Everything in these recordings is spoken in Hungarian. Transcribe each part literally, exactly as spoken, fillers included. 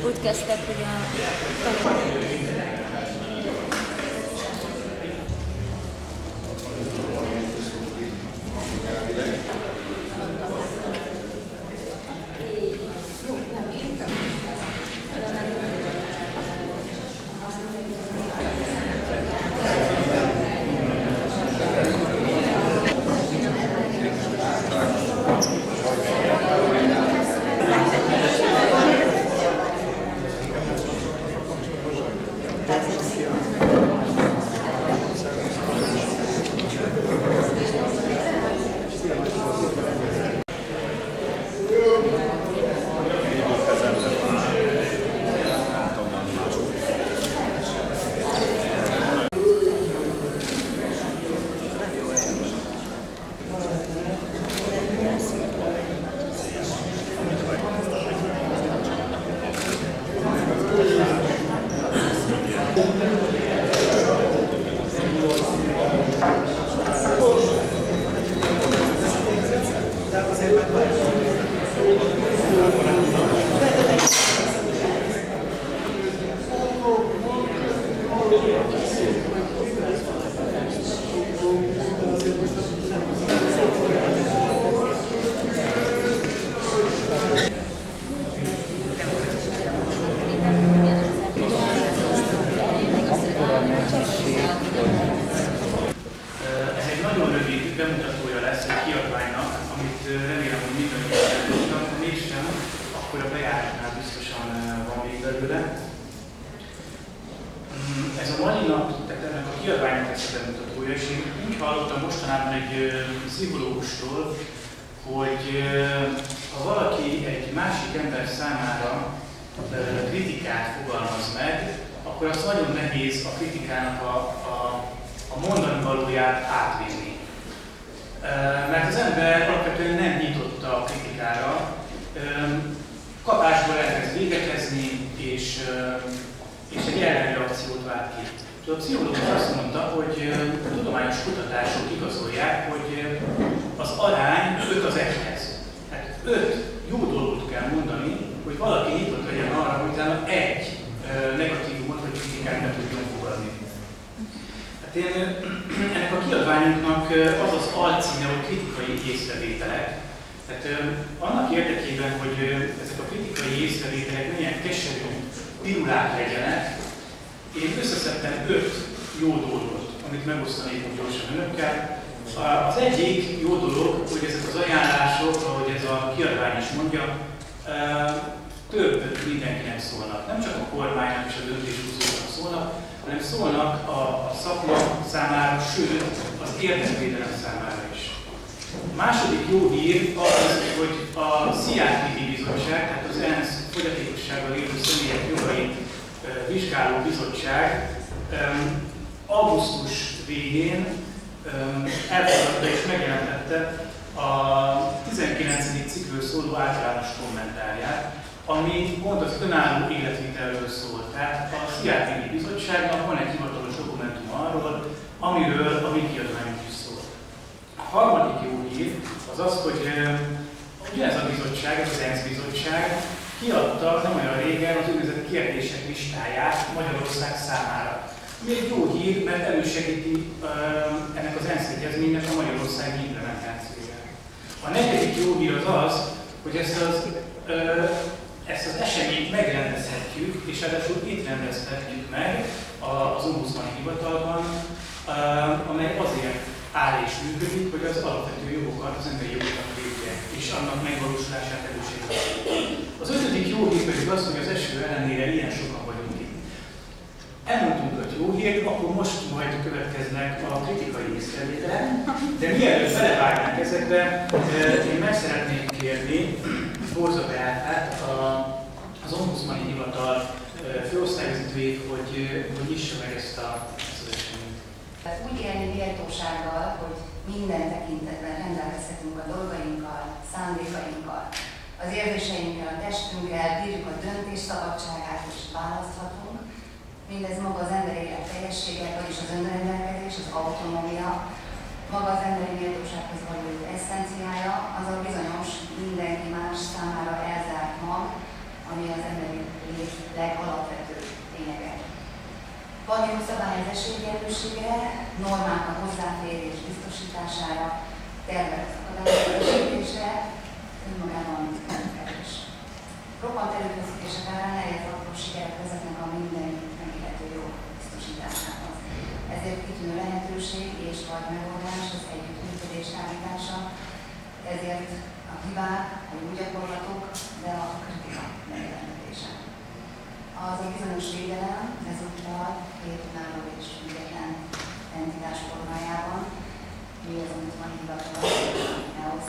úgy kezdtek, hogy a tanulmányok. Ez egy nagyon rövid bemutatója lesz egy kiadványnak, amit remélem, hogy mindannyian elmondtam, ha mégsem, akkor a bejáratnál biztosan van még belőle. Ez a mai nap, tehát ennek a kiadványnak ez a bemutatója, és én úgy hallottam mostanában egy pszichológustól, hogy ha valaki egy másik ember számára kritikát fogalmaz meg, akkor az nagyon nehéz a kritikának a, a, a mondani valóját átvinni. Mert az ember alapvetően nem nyitott a kritikára, kapásból elkezd védekezni, és, és egy ellenreakciót vált ki. A pszichológus azt mondta, hogy a tudományos kutatások igazolják, hogy az arány öt az egyhez. Tehát öt jó dolgot kell mondani, hogy valaki nyitott legyen arra, hogy utána egy negatívumot vagy kritikát ne tudjon fogadni. Hát én, ennek a kiadványunknak az az alcíme, hogy kritikai észrevételek. Tehát annak érdekében, hogy ezek a kritikai észrevételek milyen keserű pirulák legyenek, én összeszedtem öt jó dolgot, amit megosztanék gyorsan önökkel. Az egyik jó dolog, hogy ezek az ajánlások, ahogy ez a kiadvány is mondja, több mindenkinek szólnak. Nem csak a kormánynak és a döntéshozóknak szólnak, hanem szólnak a, a szakma számára, sőt az érdekvédelem számára is. A második jó hír az, hogy a Sziátéki Bizottság, tehát az ENSZ fogyatékossággal élő személyek jogait vizsgáló bizottság augusztus végén elfogadta és megjelentette a tizenkilencedik cikkről szóló általános kommentárját, ami pont az önálló életvitelről szól. Tehát a Sziátéki Bizottságnak van egy hivatalos dokumentum arról, amiről a mi kiadványunk is szól. A harmadik jó hír az az, hogy ugyanez a bizottság, ez az ENSZ bizottság kiadta nem olyan régen az úgynevezett kérdések listáját Magyarország számára. Ami egy jó hír, mert elősegíti ennek az ENSZ egyezménynek a magyarországi implementációját. A negyedik jó hír az az, hogy ezt az, ezt az eseményt megrendezhetjük, és ráadásul itt rendezhetjük meg az Ombudsmani Hivatalban, amely azért áll és működik, hogy az alapvető jogokat, az emberi jogokat védje, és annak megvalósulását elősegíti. Az ötödik jó hír pedig az, hogy az eső ellenére ilyen sokan vagyunk itt. Elmondtunk öt jó hírt, akkor most majd következnek a kritikai észrevételek, de mielőtt belevágnánk ezekbe, én meg szeretném kérni Borza Beátát, az Ombudsmani Hivatal főosztályvezetőjét, hogy, hogy nyissa meg ezt, a, ezt az eseményt. Úgy élni méltósággal, hogy minden tekintetben rendelkezhetünk a dolgainkkal, szándékainkkal, az érzéseinkkel, a testünkkel, bírjuk a döntés szabadságát és választhatunk. Mindez maga az emberi élet teljessége, vagyis az önrendelkezés, az autonómia, maga az emberi méltósághoz való eszenciája, az a bizonyos mindenki más számára elzárt mag, ami az emberi lét legalapvetőbb tényege. Van jogszabály az esélyegyenlőségre, normák a hozzáférés biztosítására, tervek akadályosítésre, önmagában nem kevés. Roppant erőfeszítések árán elért apró sikerek vezetnek a mindenkit megillető jog biztosításához. Ezért kitűnő lehetőség és vagy megoldás az együttműködés állítása, ezért a hibák, a jó gyakorlatok, de a kritika megjelentetése. Az a bizonyos védelem ezúttal két önálló és független entitás formájában, mi az, amit van hivatala, neosz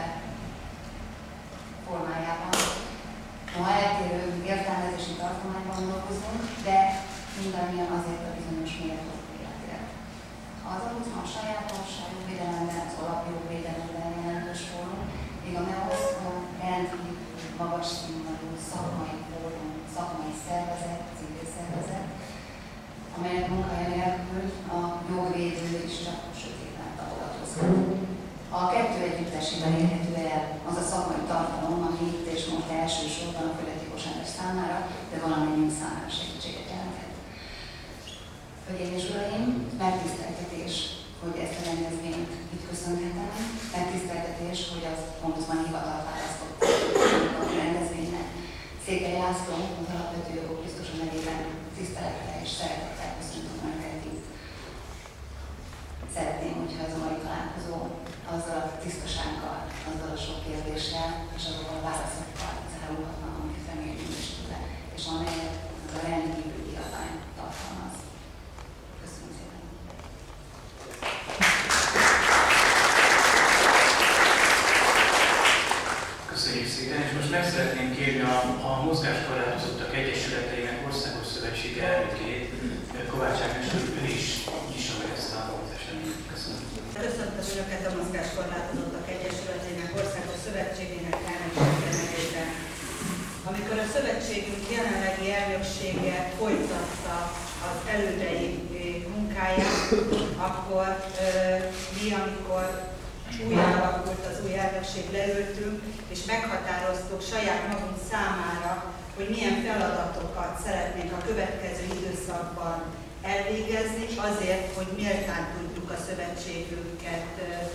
formájában. Ma eltérő értelmezési tartományban dolgozunk, de mindannyian azért a bizonyos méltó életért. Az ombudsman a sajátosságú védelemben, az alapjogvédelemben jelentős fórum, míg a neosz rendkívül magas színvonalú szakmai fórum, szakmai szervezet, civil szervezet, amelynek munkája nélkül a jogvédő is csak sötétben tapogatózhat. A kettő együttesében érhető el az a szakmai tartalom, ami itt és most elsősorban a fogyatékos ember számára, de valamennyi számára segítséget jelenthet. Hölgyeim és uraim, megtiszteltetés, hogy ezt a rendezvényt itt köszönhetem, megtiszteltetés, hogy az ombudsman hivatalt választott a rendezvénynek. Székely László, az alapvető jogok biztosa nevében tisztelettel és szeretettel köszöntöm Önöket itt. Szeretném, hogyha ez a mai találkozó azzal a tisztasággal, azzal a sok kérdéssel és azokkal a válaszokkal zárulhatna, amit remélünk is tőle, és amelyet az a rendkívüli adály tartalmaz. Köszönöm szépen! Köszönjük szépen, és most meg szeretném kérni a, a Mozgáskorlátozottak Egyesületeinek Országos Szövetsége elnökét, Kovács Ágnes, hogy ön is nyissa meg ezt a eseményt. Köszönöm. Köszöntöm Önöket a Mozgáskorlátozottak Egyesületének Országos Szövetségének elnöksége nevében. Amikor a szövetségünk jelenlegi elnöksége folytatta az elődei munkáját, akkor mi, amikor új alakult az új elnökség, leültünk, és meghatároztuk saját magunk számára, hogy milyen feladatokat szeretnénk a következő időszakban elvégezni, azért, hogy méltán tudjuk a szövetségünket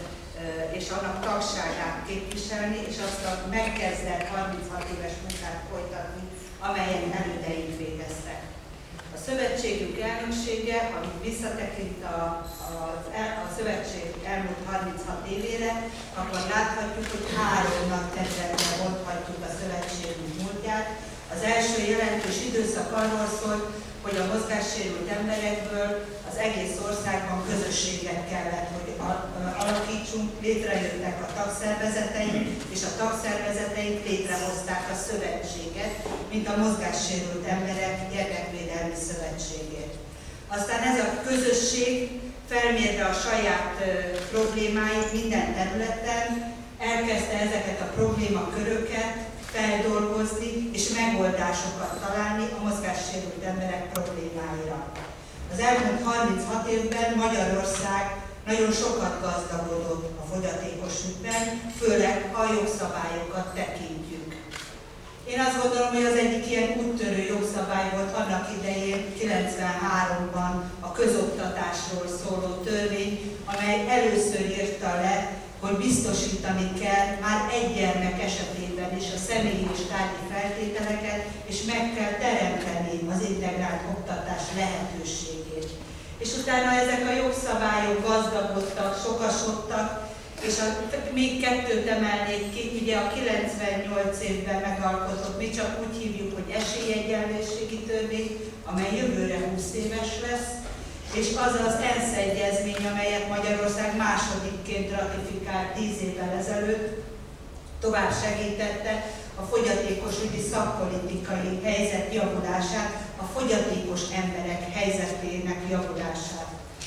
és annak tagságát képviselni, és azt a megkezdett harminchat éves munkát folytatni, amelyen elődeink végeztek. A szövetségünk elnöksége, ha visszatekint a, a, a szövetség elmúlt harminchat évére, akkor láthatjuk, hogy három nagy területre bonthatjuk a szövetségünk múltját. Az első jelentős időszak arról szólt, hogy a mozgássérült emberekből az egész országban közösséget kellett, hogy alakítsunk, létrejöttek a tagszervezeteink, és a tagszervezeteink létrehozták a szövetséget, mint a Mozgássérült Emberek Érdekvédelmi Szövetségét. Aztán ez a közösség felmérve a saját problémáit minden területen, elkezdte ezeket a problémaköröket feldolgozni és megoldásokat találni a mozgássérült emberek problémáira. Az elmúlt harminchat évben Magyarország nagyon sokat gazdagodott a fogyatékos ügyben, főleg a jogszabályokat tekintjük. Én azt gondolom, hogy az egyik ilyen úttörő jogszabály volt annak idején, kilencvenháromban a közoktatásról szóló törvény, amely először írta le, hogy biztosítani kell már egy gyermek esetében is a személyi és tárgyi feltételeket, és meg kell teremteni az integrált oktatás lehetőségét. És utána ezek a jogszabályok gazdagodtak, sokasodtak, és a, még kettőt emelnék ki, ugye a kilencvennyolc évben megalkotott, mi csak úgy hívjuk, hogy esélyegyenlőségi törvény, amely jövőre húsz éves lesz, és az az ENSZ egyezmény, amelyet Magyarország másodikként ratifikált tíz évvel ezelőtt, tovább segítette a fogyatékos ügyi szakpolitikai helyzet javulását, a fogyatékos emberek helyzetének javulását.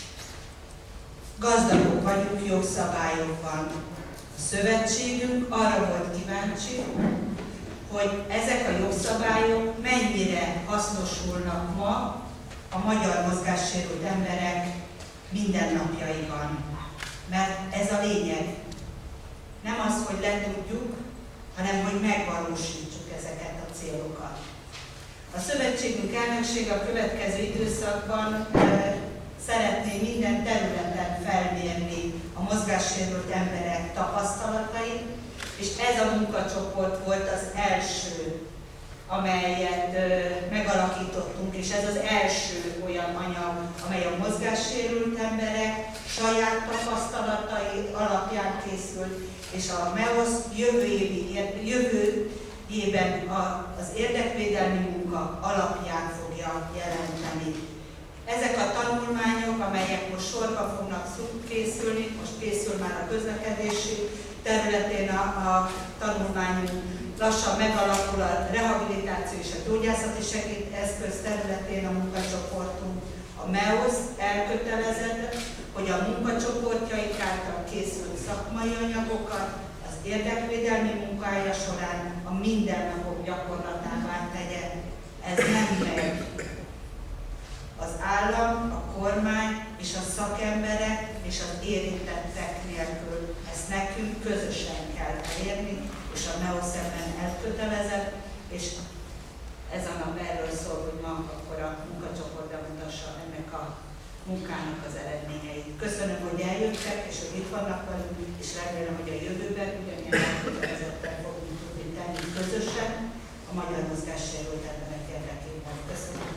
Gazdagok vagyunk jogszabályokban. A szövetségünk arra volt kíváncsi, hogy ezek a jogszabályok mennyire hasznosulnak ma a magyar mozgássérült emberek mindennapjaiban. Mert ez a lényeg. Nem az, hogy letudjuk, hanem hogy megvalósítsuk ezeket a célokat. A szövetségünk elnöksége a következő időszakban e, szeretné minden területen felmérni a mozgássérült emberek tapasztalatait, és ez a munkacsoport volt az első, amelyet ö, megalakítottunk, és ez az első olyan anyag, amely a mozgássérült emberek saját tapasztalatai alapján készült, és a MEOSZ jövő, évi, jövő évben a, az érdekvédelmi munka alapján fogja jelenteni. Ezek a tanulmányok, amelyek most sorba fognak készülni, most készül már a közlekedési területén a, a tanulmányunk, lassan megalakul a rehabilitáció és a gyógyászati segédeszköz területén a munkacsoportunk. A MEOSZ elkötelezett, hogy a munkacsoportjaik által készült szakmai anyagokat az érdekvédelmi munkája során a mindennapok gyakorlatává tegye. Ez nem megy. Az állam, a kormány és a szakemberek és az érintettek nélkül. Ezt nekünk közösen kell elérni, és a MEOSZ ebben elkötelezett, és ez a nap erről szól, hogy ma akkor a munkacsoport bemutassa ennek a munkának az eredményeit. Köszönöm, hogy eljöttek, és hogy itt vannak velünk, és remélem, hogy a jövőben ugyanilyen elkötelezetten fogunk tudni tenni közösen a magyar mozgássérült emberek érdekében. Köszönöm.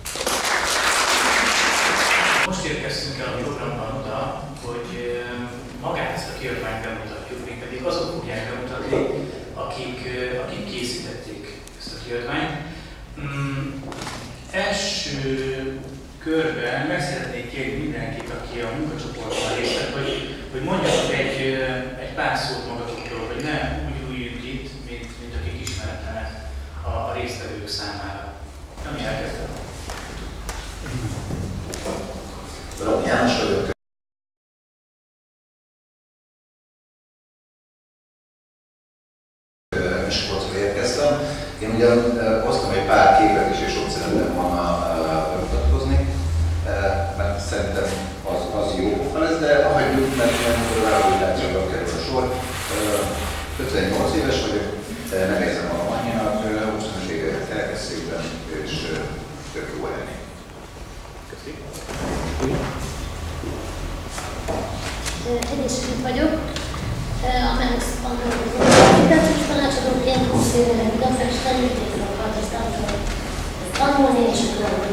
Most érkeztünk el a programban oda, hogy magát ezt a kiadványt bemutatjuk, mégpedig azok fogják bemutatni, akik, akik készítették ezt a kiadványt. Mm, első körben meg szeretnék kérni mindenkit, aki a munkacsoportban részt vett, hogy, hogy mondjatok egy, egy pár szót magatokról, hogy ne úgy üljünk itt, mint, mint akik ismeretlenek a, a résztvevők számára. Ami elkezdem. János vagyok. Miskolcra érkeztem. Én ugyan hoztam egy pár képet is, és ott szerettem volna bemutatkozni, mert szerintem az, az jó lesz, de hagyjuk, mert nem rehabilitációra kerül a sor. ötvennyolc éves vagyok, nevezem a Annyinak, huszas évek elkezdésében, és tök jó lenni. Egészségügy vagyok, a MEOSZ-ban dolgozom. Tanácsadóként húsz éve igazán, és nagyon intéznek aztán tanulni és dolgozni.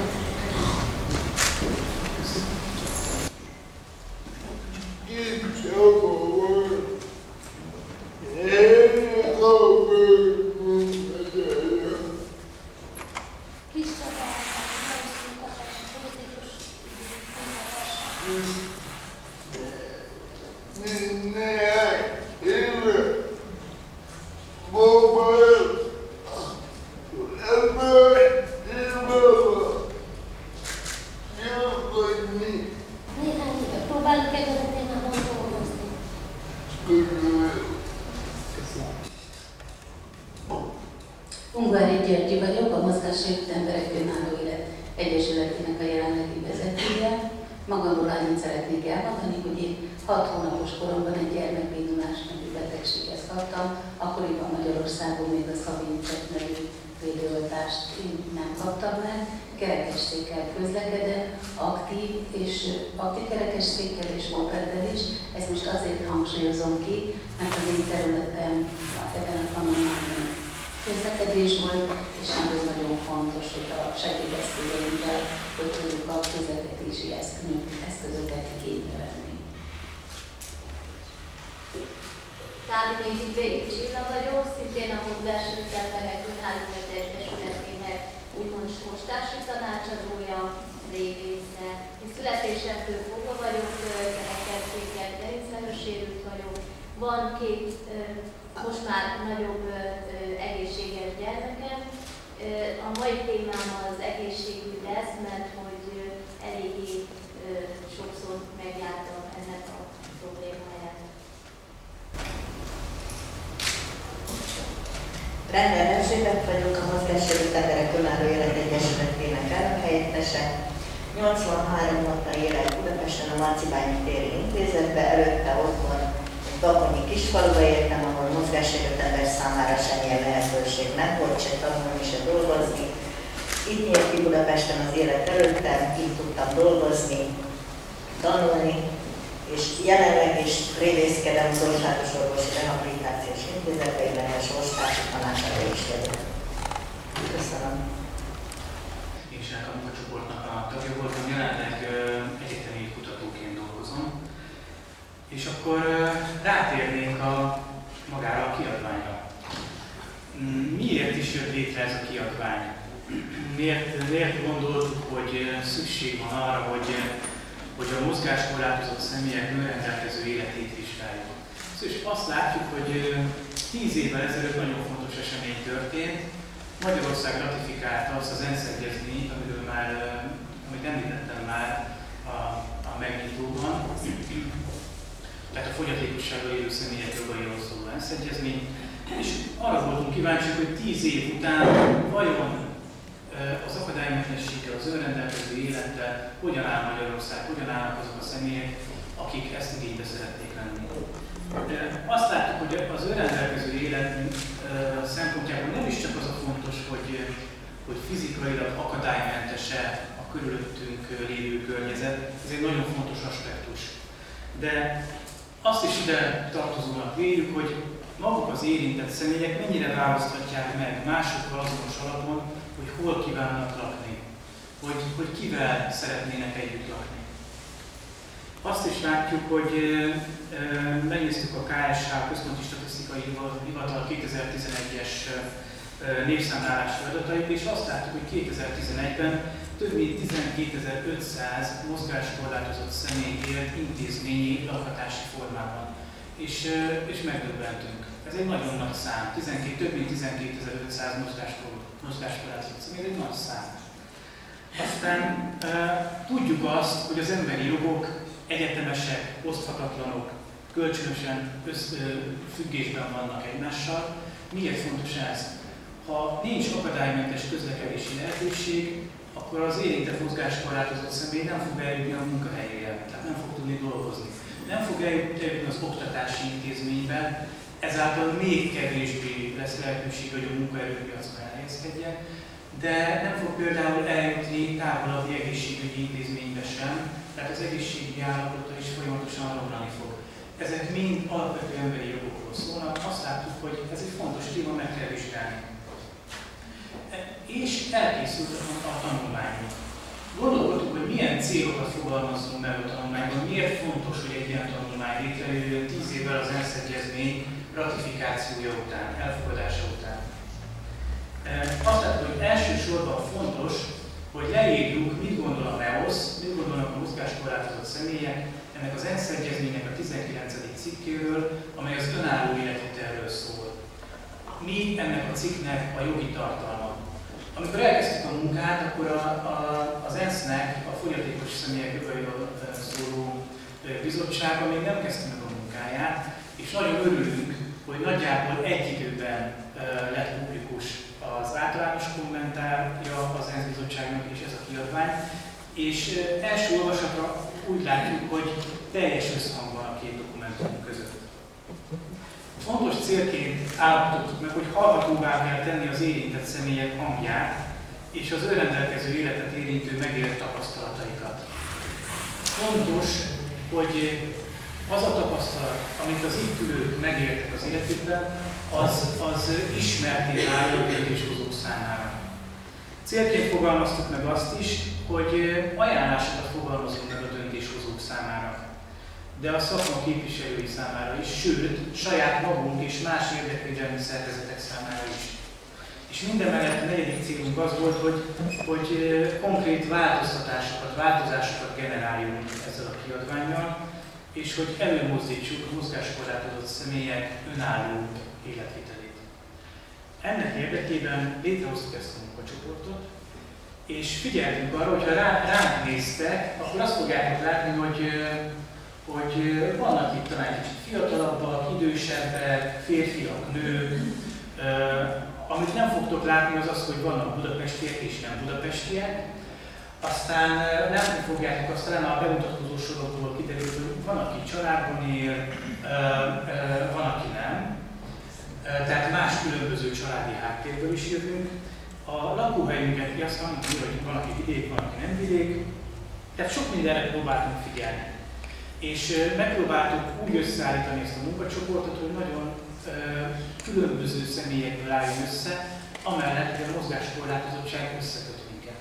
Kis csapát, MEOSZ munkatársa, politikus munkatársa. Néhány éve próbálunk ebben a témában dolgozni. Ungvári Györgyi vagyok, a Mozgássérült Emberek Önálló Élet Egyesületének a jelenlegi vezetője. Magamról annyit szeretnék elmondani, hogy én hat hónapos koromban egy gyermekbénulás nevű betegséghez kaptam, akkoriban Magyarországon még a Szabincet nevű védőoltást nem kaptam meg. Kerekesszékkel közlekedem, aktív, és aktív kerekesszékkel és mopeddel is. Ezt most azért hangsúlyozom ki, mert az én területem ebben a tanulmányon közlekedés volt, és az nagyon fontos, hogy a segédeszközeinkkel, hogy tudjuk a közlekedési eszközöket igénybe venni. Tádi Mézsi Csilla vagyok, szintén a Mozgássérült Emberek Önálló Egyesületének úgymond sorstársi tanácsadója, régésze. Én születésemtől fogva vagyok, kerekesszékkel, gerincvelős sérült vagyok. Van két most már nagyobb egészséges gyermekem. A mai témám az egészségügy lesz, mert hogy eléggé sokszor megjártam ennek a problémáját. Rendben Erzsébet vagyok, a Mozgássérült Emberek Önálló Élet Egyesületének elnökhelyettese. nyolcvanhárom óta élek Budapesten a Marcibányi téri intézetben, előtte otthon egy bakonyi kisfaluba értem, ahol mozgássérült ember számára semmilyen lehetőség nem volt, se tanulni, se dolgozni. Itt nyílt ki Budapesten az élet előttem, itt tudtam dolgozni, tanulni, és jelenleg is révészkedem az Országos Orvosi Rehabilitációs Intézeteiben, és osztási tanácsadó is vagyok. Köszönöm. Én is ennek a munkacsoportnak a tagja voltam, jelenleg egyetemi kutatóként dolgozom. És akkor rátérnénk a, magára a kiadványra. Miért is jött létre ez a kiadvány? Miért, miért gondoltuk, hogy szükség van arra, hogy, hogy a mozgáskorlátozott személyek önrendelkező életét vizsgáljuk? És azt látjuk, hogy tíz évvel ezelőtt nagyon fontos esemény történt. Magyarország ratifikálta azt az ENSZ egyezményt, amiről már, amit említettem már a, a megnyitóban, tehát a fogyatékossággal élő személyek jogairól szóló ENSZ egyezmény, és arra voltunk kíváncsiak, hogy tíz év után vajon az akadálymentességgel, az önrendelkező élettel hogyan áll Magyarország, hogyan állnak azok a személyek, akik ezt igénybe szeretnék venni. Azt láttuk, hogy az önrendelkező élet szempontjából nem is csak az a fontos, hogy, hogy fizikailag akadálymentes-e a körülöttünk lévő környezet, ez egy nagyon fontos aspektus. De azt is ide tartozónak véljük, hogy maguk az érintett személyek mennyire választhatják meg másokkal azonos alapon, hogy hol kívánnak lakni, hogy, hogy kivel szeretnének együtt lakni. Azt is látjuk, hogy e, megnéztük a ká es há, Központi Statisztikai Hivatal kétezer-tizenegyes e, népszámlálási adatait, és azt láttuk, hogy kétezer-tizenegyben több mint tizenkétezer-ötszáz mozgáskorlátozott személy élt intézményi lakhatási formában. És, és megdöbbentünk. Ez egy nagyon nagy szám. tizenkét, több mint tizenkétezer-ötszáz mozgáskorlátozott személy, ez egy nagy szám. Aztán e, tudjuk azt, hogy az emberi jogok egyetemesek, oszthatatlanok, kölcsönösen össz, e, függésben vannak egymással. Miért fontos ez? Ha nincs akadálymentes közlekedési lehetőség, akkor az érintett mozgáskorlátozott személy nem fog eljutni a munkahelyére, tehát nem fog tudni dolgozni. Nem fog eljutni az oktatási intézményben, ezáltal még kevésbé lesz lehetőség, hogy a munkaerőpiacon elhelyezkedjen, de nem fog például eljutni távolabbi egészségügyi intézménybe sem, tehát az egészségügyi állapota is folyamatosan romlani fog. Ezek mind alapvető emberi jogokról szólnak, azt láttuk, hogy ez egy fontos téma, meg kell vizsgálni. És elkészült a tanulmányunk. Gondolkodtuk, hogy milyen célokat fogalmazzunk meg a tanulmányban, miért fontos, hogy egy ilyen tanulmány létrejöjjön tíz évvel az ENSZ egyezmény ratifikációja után, elfogadása után. Azt láttuk, hogy elsősorban fontos, hogy leírjuk, mit gondol a MEOSZ, mit gondolnak a mozgáskorlátozott személyek ennek az ENSZ egyezménynek a tizenkilencedik cikkéről, amely az önálló életvitelről szól. Mi ennek a cikknek a jogi tartalma? Amikor elkezdtük a munkát, akkor a, a, az ENSZ-nek a fogyatékos személyek jogairól szóló bizottsága még nem kezdte meg a munkáját, és nagyon örülünk, hogy nagyjából egy időben lett publikus az általános kommentárja az ENSZ bizottságnak és ez a kiadvány, és első olvasatra úgy látjuk, hogy teljes összhang van a két dokumentum között. Fontos célként állapítottuk meg, hogy hallhatóvá kell tenni az érintett személyek hangját és az önrendelkező életet érintő megélt tapasztalataikat. Fontos, hogy az a tapasztalat, amit az itt ülők megéltek az életükben, az, az ismerté váljon a döntéshozók számára. Célként fogalmaztuk meg azt is, hogy ajánlásokat fogalmazunk meg a döntéshozók számára, de a szakma képviselői számára is, sőt, saját magunk és más érdekvédelmi szervezetek számára is. És mindemellett a negyedik célunk az volt, hogy, hogy konkrét változtatásokat, változásokat generáljunk ezzel a kiadvánnyal, és hogy előmozdítsuk a mozgáskorlátozott személyek önálló életvitelét. Ennek érdekében létrehoztuk ezt a munkacsoportot, és figyeltünk arra, hogy ha rá, ránk néztek, akkor azt fogjátok látni, hogy, hogy vannak itt talán kicsit fiatalabbak, idősebbek, férfiak, nők. Amit nem fogtok látni, az az, hogy vannak budapestiek és nem budapestiek. Aztán nem fogjátok azt talán a bemutatkozó sorokból kiderül, hogy van, aki családban él, van, aki nem. Tehát más különböző családi háttérből is jövünk. A lakóhelyünket, azt mondjuk, hogy van, aki vidék, van, aki nem vidék, tehát sok mindenre próbáltunk figyelni. És megpróbáltuk úgy összeállítani ezt a munkacsoportot, hogy nagyon ö, különböző személyekből álljon össze, amellett, hogy a mozgáskorlátozottság összeköt minket.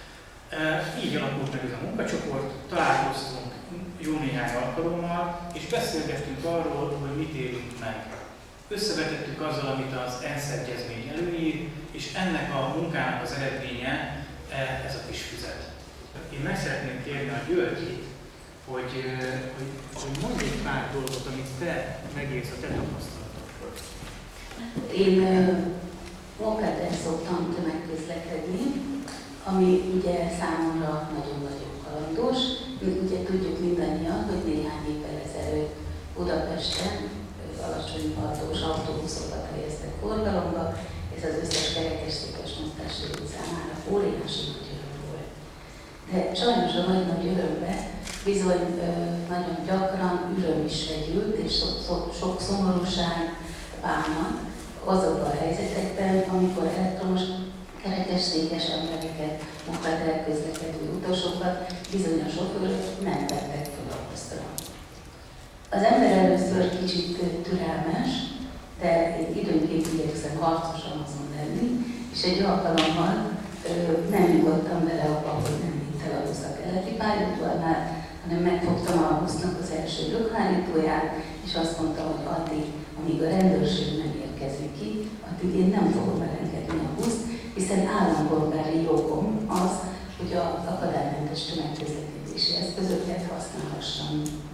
Ö, így alakult meg ez a munkacsoport, találkoztunk jó néhány alkalommal, és beszélgettünk arról, hogy mit élünk meg. Összevetettük azzal, amit az ENSZ egyezmény előír, és ennek a munkának az eredménye ez a kis füzet. Én meg szeretném kérni a Györgyit, hogy, hogy, hogy mondj egy pár dolgot, amit te megélsz a te tapasztalatokból. Én Mokaden szoktam tömegközlekedni, ami ugye számomra nagyon-nagyon kalandos. Ugye tudjuk mindannyian, hogy néhány évvel ezelőtt Budapesten alacsony partós autóbuszokat helyeztek forgalomba, ez az összes kerekestékes mozgássérült számára óriási nagy öröm volt. De sajnos a nagy-nagy örömbe bizony ö, nagyon gyakran üröm is vegyült, és sok, sok, sok szomorúság, bánat azokban a helyzetekben, amikor elektromos kerekestékes embereket, munkát közlekedő utasokat bizony a sofőrök nem vettek fel a posztra. Az ember először kicsit türelmes, de én időnként igyekszem harcosan azon lenni, és egy alkalommal ö, nem nyugodtam bele abba, hogy nem vitt el a busz a keleti pályaudvarnál, hanem megfogtam a busznak az első lökhárítóját, és azt mondtam, hogy addig, amíg a rendőrség nem érkezik ki, addig én nem fogom elengedni a buszt, hiszen állampolgári jogom az, hogy az akadálymentes tömegközlekedési eszközöket használhassam.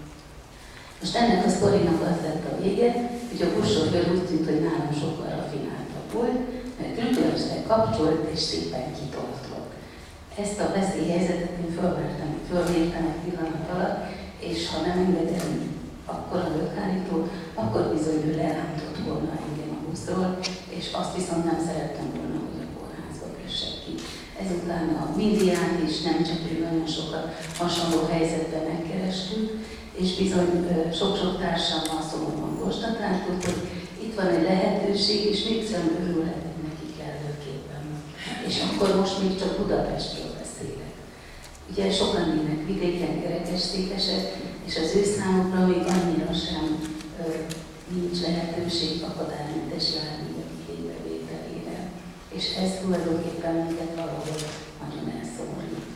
Most ennek a sztorinak az lett a vége, hogy a buszsofőr úgy tűnt, hogy nálam sokkal rafináltabb volt, mert különbözőleg kapcsolt és szépen kitoltott. Ezt a veszélyhelyzetet én fölmértem, fölmértem egy pillanat alatt, és ha nem engedem akkor a lökhárító, akkor bizony ő lerántott volna engem a buszról, és azt viszont nem szerettem volna, hogy a kórházba kössek ki. Ezután a médiát is, nem csak ő, nagyon sokat hasonló helyzetben megkerestük, és bizony sok-sok társammal szomorúan konstatáltuk, hogy itt van egy lehetőség, és mégsem örülhetek neki kellőképpen. És akkor most még csak Budapestről beszélek. Ugye sokan élnek vidéken kerekestékesek, és az ő számukra még annyira sem ö, nincs lehetőség akadálymentes járművek igénybevételére. És ez tulajdonképpen minket valahol nagyon elszomorít.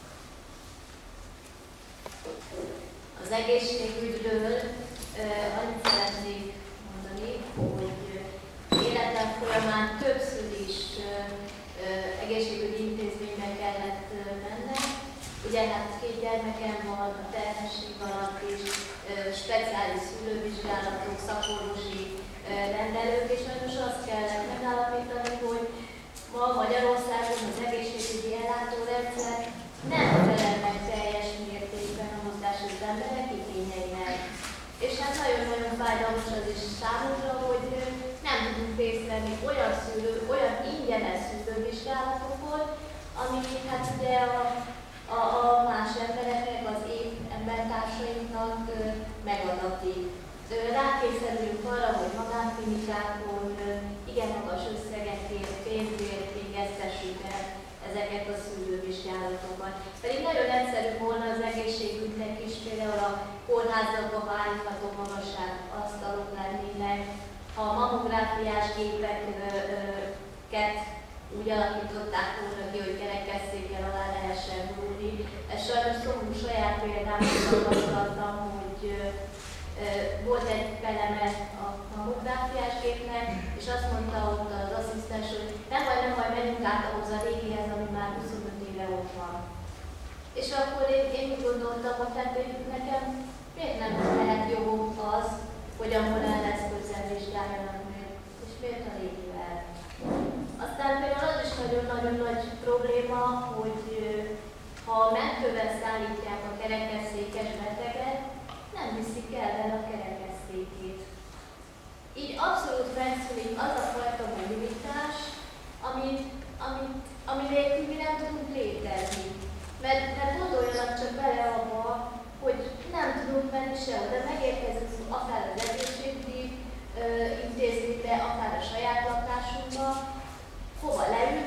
Az egészségügyről uh, annyit szeretnék mondani, hogy életem folyamán többször is uh, uh, egészségügyi intézménybe kellett uh, mennem. Ugye hát két gyermekem van, a terhesség alatt is, uh, speciális szülővizsgálatok, szakorvosi uh, rendelők, és sajnos azt kellett megállapítani, hogy ma Magyarországon az egészségügyi ellátórendszer nem felel meg teljes mértékben a mozgásért emberek igényeinek. És hát nagyon-nagyon fájdalmas az is számomra, hogy nem tudunk részt venni olyan szülő, olyan ingyenes szülővizsgálatokon, amik hát ugye a, a, a más embereknek, az én embertársainknak megadatik. Rákényszerülünk arra, hogy magánklinikákon igen magas összegekért, pénzért végeztessük el ezeket a szülővizsgálatokat. Pedig nagyon egyszerű volna az egészségügynek is, például a kórházakba beállítható magasság asztalok lennének, ha a mammográfiás gépeket úgy alakították volna ki, hogy kerekesszékkel alá lehessen rúlni. Ez sajnos szomorú saját példámon tapasztaltam, hogy volt egy peleme a mammográfiás gépnek, és azt mondta ott az asszisztens, hogy nem baj, nem baj, menjünk át ahhoz a régihez, ami már huszonöt éve ott van. És akkor én, én úgy gondoltam, hogy hát, hogy nekem miért nem lehet jogom az, hogy ahol el lesz közel vizsgáljanak meg, és miért a régivel. Aztán például az is nagyon-nagyon nagy probléma, hogy ha megkövet szállítják a kerekesszékes beteget, nem viszik el vele a kerekesszékét. Így abszolút megszűnik az a fajta mobilitás, amit, amit, ami nélkül mi nem tudunk létezni. Mert, mert gondoljanak csak bele abba, hogy nem tudunk menni sehol, de megérkezünk akár az egészségügyi intézménybe, akár a saját lakásunkba, hova leülünk a busz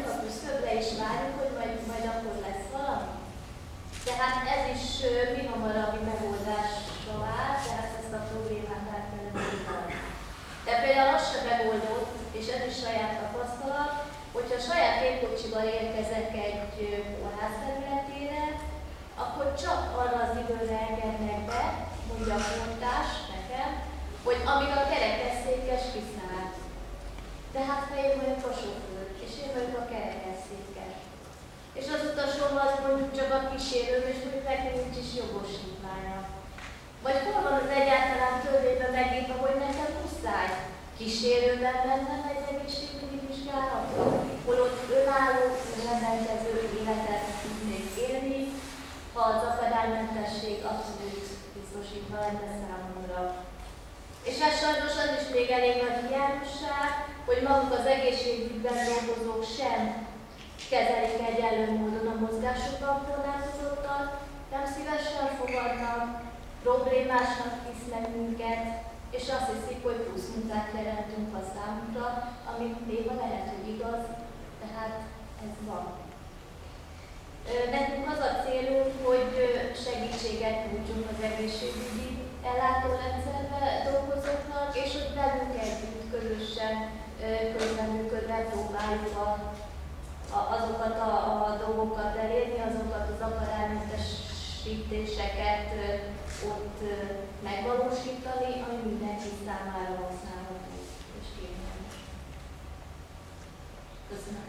küszöbre is várjuk, hogy majd, majd akkor lesz valami. Tehát ez is mi hamarabbi megoldásra vár, tehát ezt a problémát át kellene megoldani. De például az sem megoldott, és ez is saját tapasztalat, hogyha saját gépkocsival érkezek egy kórház területére, akkor csak arra az időre engednek be, mondja a pontás nekem, hogy amíg a kerekesszékes kiszáll. De hát ha én vagyok a sofőr, és én vagyok a kerekesszékes. És az utasomhoz mondjuk csak a kísérő, és mondjuk neki nincs is jogosítványa. Vagy hol van az egyáltalán törvényben megírva, hogy nekem muszáj kísérőben mennem egy egészségügyi vizsgálatra, holott önálló, rendelkező életet tudnék élni, ha az akadálymentesség abszolút biztosítva lenne számomra. És ez sajnos az is még elég nagy hiányosság, hogy maguk az egészségügyben dolgozók sem kezelik egyenlő módon a mozgásukban korlátozottat, nem szívesen fogadnak, problémásnak hisznek minket, és azt hiszik, hogy plusz munkát jelentünk a számunkra, ami néha lehet, hogy igaz, tehát ez van. Nekünk az a célunk, hogy segítséget nyújtsunk az egészségügyi ellátórendszerbe dolgozóknak, és hogy velünk együtt közösen közreműködve próbáljuk a, a, azokat a, a dolgokat elérni, azokat az akadálymentesítéseket ott megvalósítani, ami mindenki számára használható és kényelmes. Köszönöm.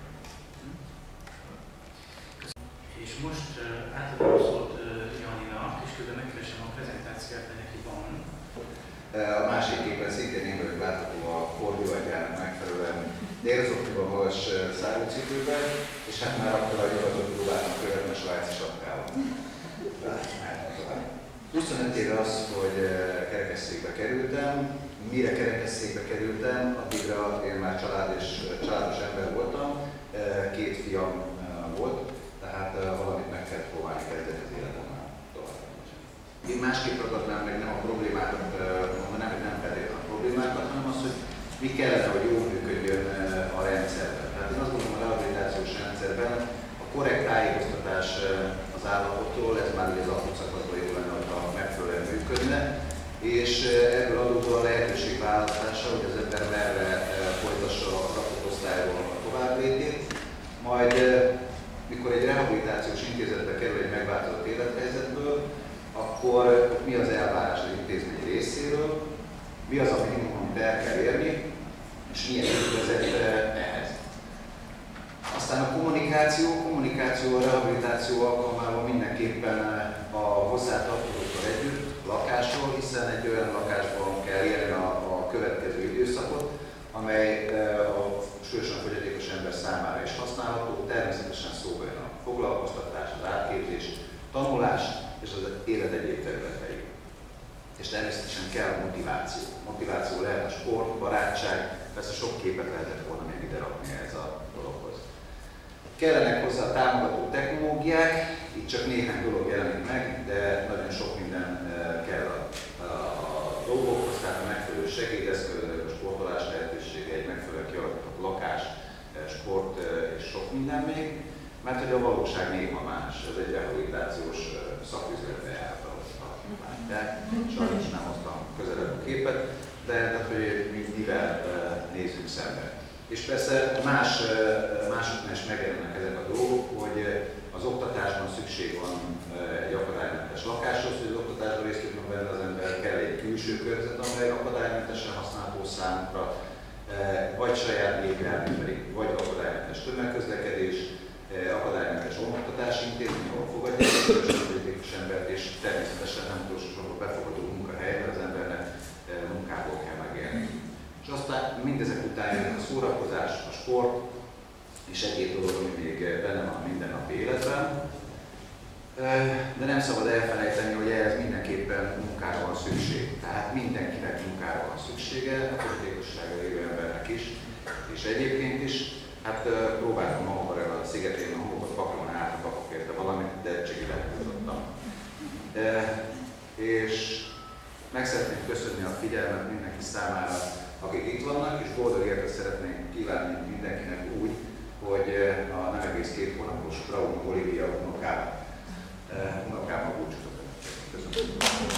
És most uh, átadom a szót uh, Janinak, és közben megkeresem a prezentációt, hogy neki van. A másik képen szintén én vagyok látható a fordulatyának megfelelően dél-zokniban magas szállócipőben, és hát már akkor a javatot próbáltam követni a svájci sapkával. huszonöt éve az, hogy kerekesszékbe kerültem. Mire kerekesszékbe kerültem, addigra én már család és, családos ember voltam, két fiam volt, tehát valamit meg kell próbálni kezdeni az életemben tovább. Én másképp ragadnám meg nem a problémákat, nem, nem feltétlenül a problémákat, hanem az, hogy mi kellene, hogy jól működjön a rendszerben. Tehát én azt gondolom, a rehabilitációs rendszerben a korrekt tájékoztatás az állapotról, ez már ugye az akut szakaszban jó lenne, ha megfelelően működne, és ebből adódó a lehetőség választása, hogy az ember merre folytassa a rakott osztályról a továbblétét, majd mikor egy rehabilitációs intézetbe kerül egy megváltozott élethelyzetből, akkor mi az elvárás az intézmény részéről, mi az a minimum, amit el kell érni, és milyen vezet ehhez. Aztán a kommunikáció, kommunikáció a rehabilitáció alkalmával mindenképpen a hozzátartozókkal együtt, lakásról, hiszen egy olyan lakásban kell élni a, a következő időszakot, amely a súlyosan fogyatékos ember számára is használható, természetesen szóba jön a foglalkoztatás, az átképzés, tanulás és az élet egyéb területei. És természetesen kell a motiváció. Motiváció lehet a sport, barátság, persze sok képet lehetett volna még ide rakni ez a dologhoz. Kellenek hozzá a támogató technológiák, itt csak néhány dolog jelenik meg, de nagyon sok minden kell a, a, a dolgokhoz, tehát a megfelelő segédeszközök, a sportolás lehetősége, egy megfelelő kialakított lakás, sport és sok minden még, mert hogy a valóság néha más, ez egy rehabilitációs szaküzletbe járt a de sajnos nem hoztam közelebb a képet, de tehát, hogy mivel nézzük szembe. És persze más, másoknál is megjelennek ezek a dolgok, hogy az oktatásban szükség van egy akadálymentes lakáshoz, hogy az oktatásban részt tudjon venni az ember, kell egy külső körzet, amely akadálymentesen használható számukra, vagy saját gépjármű, vagy akadálymentes tömegközlekedés, akadálymentes oktatási intézmény, ahol fogadják a fogyatékos embert, és természetesen nem utolsó sorban befogadó munkahely, mert az embernek munkából kell megélni. És aztán mindezek után jön a szórakozás, a sport, és egyéb dolog, ami még benne van a mindennapi életben. De nem szabad elfelejteni, hogy ehhez mindenképpen munkára van szükség. Tehát mindenkinek munkára van szüksége, a fogyatékossággal élő embernek is, és egyébként is. Hát próbáltam magamban a szigetén, a homokot pakolni át, a kapok érte valamit, de csegivel tudottam. És meg szeretnék köszönni a figyelmet mindenki számára, akik itt vannak, és boldog életet szeretnék kívánni mindenkinek úgy, hogy a nem egész két hónapos Raúl Olivia unokát, unokámmal búcsúzok. Köszönöm.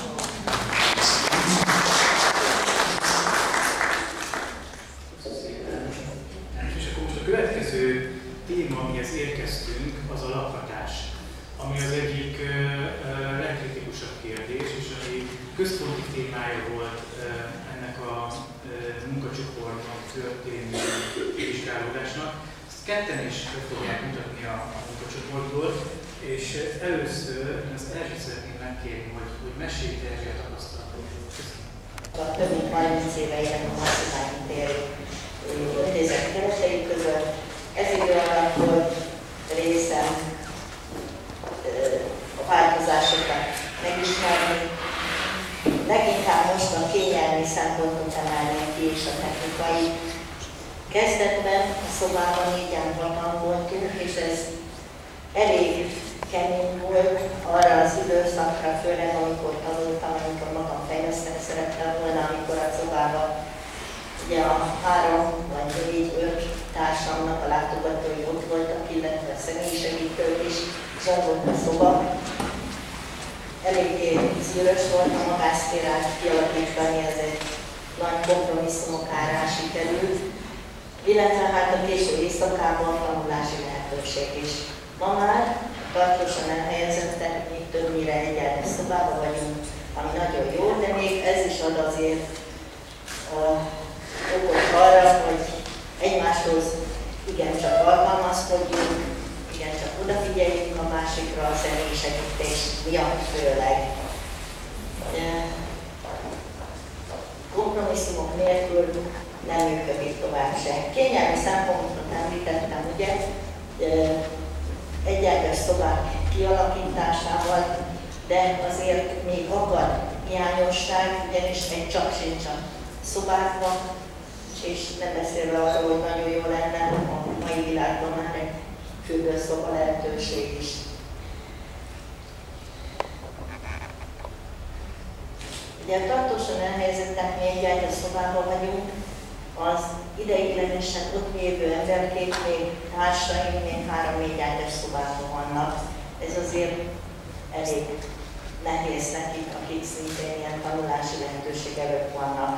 És akkor most a következő téma, amihez érkeztünk, az a lakhatás, ami az egyik uh, uh, legkritikusabb kérdés, és ami központi témája volt uh, ennek a uh, munkacsoportnak történő vizsgálódásnak. Ezt ketten is fogják mutatni a, a munkacsoportból, és először én azt Erzsét szeretném megkérni, hogy, hogy mesélj Erzsé a tapasztalatokról. Több mint harminc éve élek a Marcibányi téri intézet keretei között. Ez idő alatt volt részem a változásokat megismerni. Leginkább most a kényelmi szempontot emelném ki és a technikai. Kezdetben a szobában négyen hatan voltunk, és ez elég kemény volt arra az időszakra, főleg amikor tanultam, amikor magam fejleszteni szerettem volna, amikor a szobában ugye a három vagy négy-öt társamnak a látogatói ott voltak, illetve a személyi segítők is, és az volt a szoba. Eléggé zűrös volt a magászférát kialakítani, ez egy nagy kompromisszumok árán sikerült, illetve hát a késő éjszakában tanulási lehetőség is. Ma már tartósan elhelyezettek, még többnyire egyenlő szobában vagyunk, ami nagyon jó, de még ez is ad azért uh, okot arra, hogy egymáshoz igencsak alkalmazkodjunk, igencsak odafigyeljünk a másikra a személyi segítés miatt főleg. Uh, kompromisszumok nélkül nem működik tovább se. Kényelmi szempontot említettem, ugye? Uh, egyenlő szobák kialakításával, de azért még akad hiányosság, ugyanis egy csak sincs a szobákban, és nem beszélve arról, hogy nagyon jó lenne a mai világban már egy fürdőszoba lehetőség is. Ugye a tartósan elhelyezettek még egy szobában vagyunk, az ideiglenesen ott lévő emberkék, még társaim, még három-négy ágyas szobában vannak. Ez azért elég nehéz nekik, akik szintén ilyen tanulási lehetőség előtt vannak.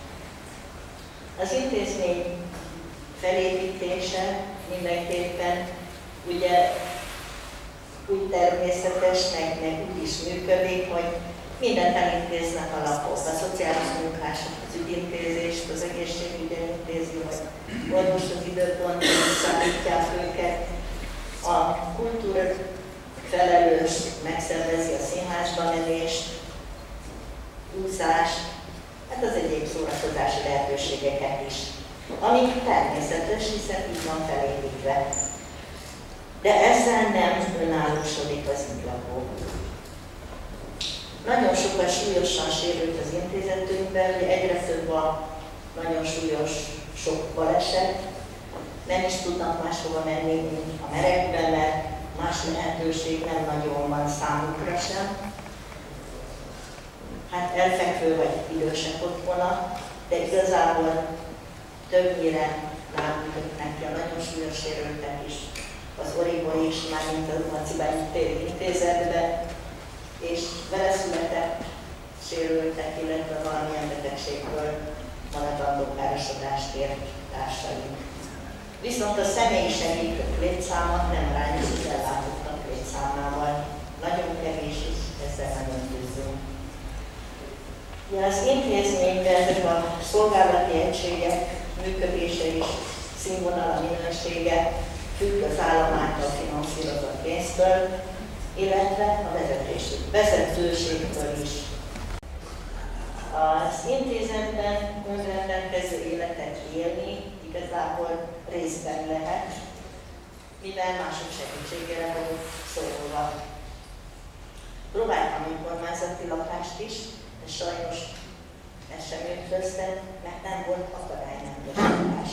Az intézmény felépítése mindenképpen ugye úgy természetes, meg, meg úgy is működik, hogy mindent elintéznek a lapok, a szociális munkások, az ügyintézést, az egészségügyen intézi, vagy orvosok időpont szállítják őket. A kultúra felelős megszervezi a színházba menést, úszást, hát az egyéb szórakozási lehetőségeket is. Ami természetes, hiszen így van felépítve. De ezzel nem önállósodik az itt lakó. Nagyon sokan súlyosan sérült az intézetünkben, hogy egyre több a nagyon súlyos sok baleset. Nem is tudnak máshova menni, mint a merekben, mert más lehetőség nem nagyon van számukra sem. Hát elfekvő vagy idősek otthona, de igazából többnyire lábütöttek ki a nagyon súlyos sérültek is az Oriba is, mármint a Marcibányi téri intézetbe, és vele született sérültek, illetve valamilyen betegségből maradandó károsodást ért társaink. Viszont a személyi segítők létszáma nem arányos az ellátottak létszámával. Nagyon kevés, és ezzel nagyon küzdünk. Ja, az intézményben ezek a szolgálati egységek működése és színvonala, minősége függ az állam által finanszírozott pénztől, illetve a vezetőségtől is. Az intézetben önrendelkező életet élni igazából részben lehet, mivel mások segítségére vagyok szólva. Próbáltam önkormányzati lakást is, de sajnos ez sem jött össze, mert nem volt akadálymentes lakás.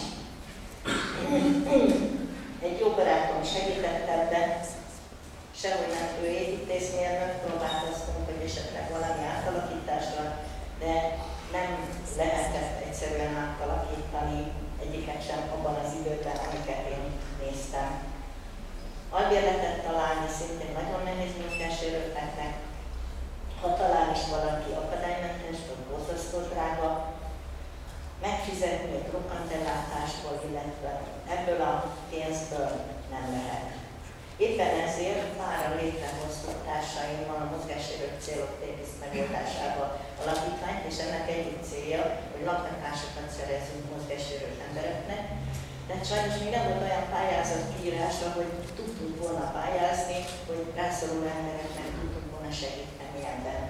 Egy jó barátom segített ebben, sehogy nem ő építészmérnök, próbálkoztunk, hogy esetleg valami átalakításra, de nem lehetett egyszerűen átalakítani egyiket sem abban az időben, amiket én néztem. Albérletet találni szintén nagyon nehéz mozgássérülteknek, ha talál is valaki akadálymentes vagy borzasztó drága, megfizetni egy rokkantellátásból, illetve ebből a pénzből nem lehet. Éppen ezért pára létrehoztak társaimmal a mozgássérült célok tévisz megoldásába alapítványt, és ennek egyik célja, hogy lakhatásokat szerezzünk mozgássérült embereknek, de sajnos még nem volt olyan pályázat kiírása, hogy tudtunk volna pályázni, hogy rászoruló embereknek tudtunk volna segíteni ebben.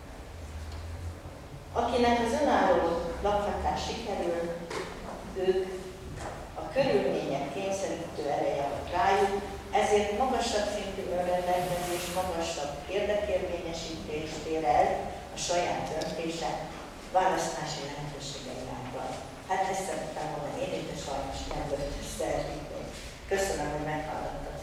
Akinek az önálló lakhatás sikerül, ők a körülmények kényszerítő ereje van rájuk, ezért magasabb szintű önrendelkezés, magasabb érdekérvényesítést ér el a saját döntése választási lehetősége irányban. Hát ezt szerettem volna én itt, és sajnos nem volt összeerítni. Köszönöm, hogy meghallgattak.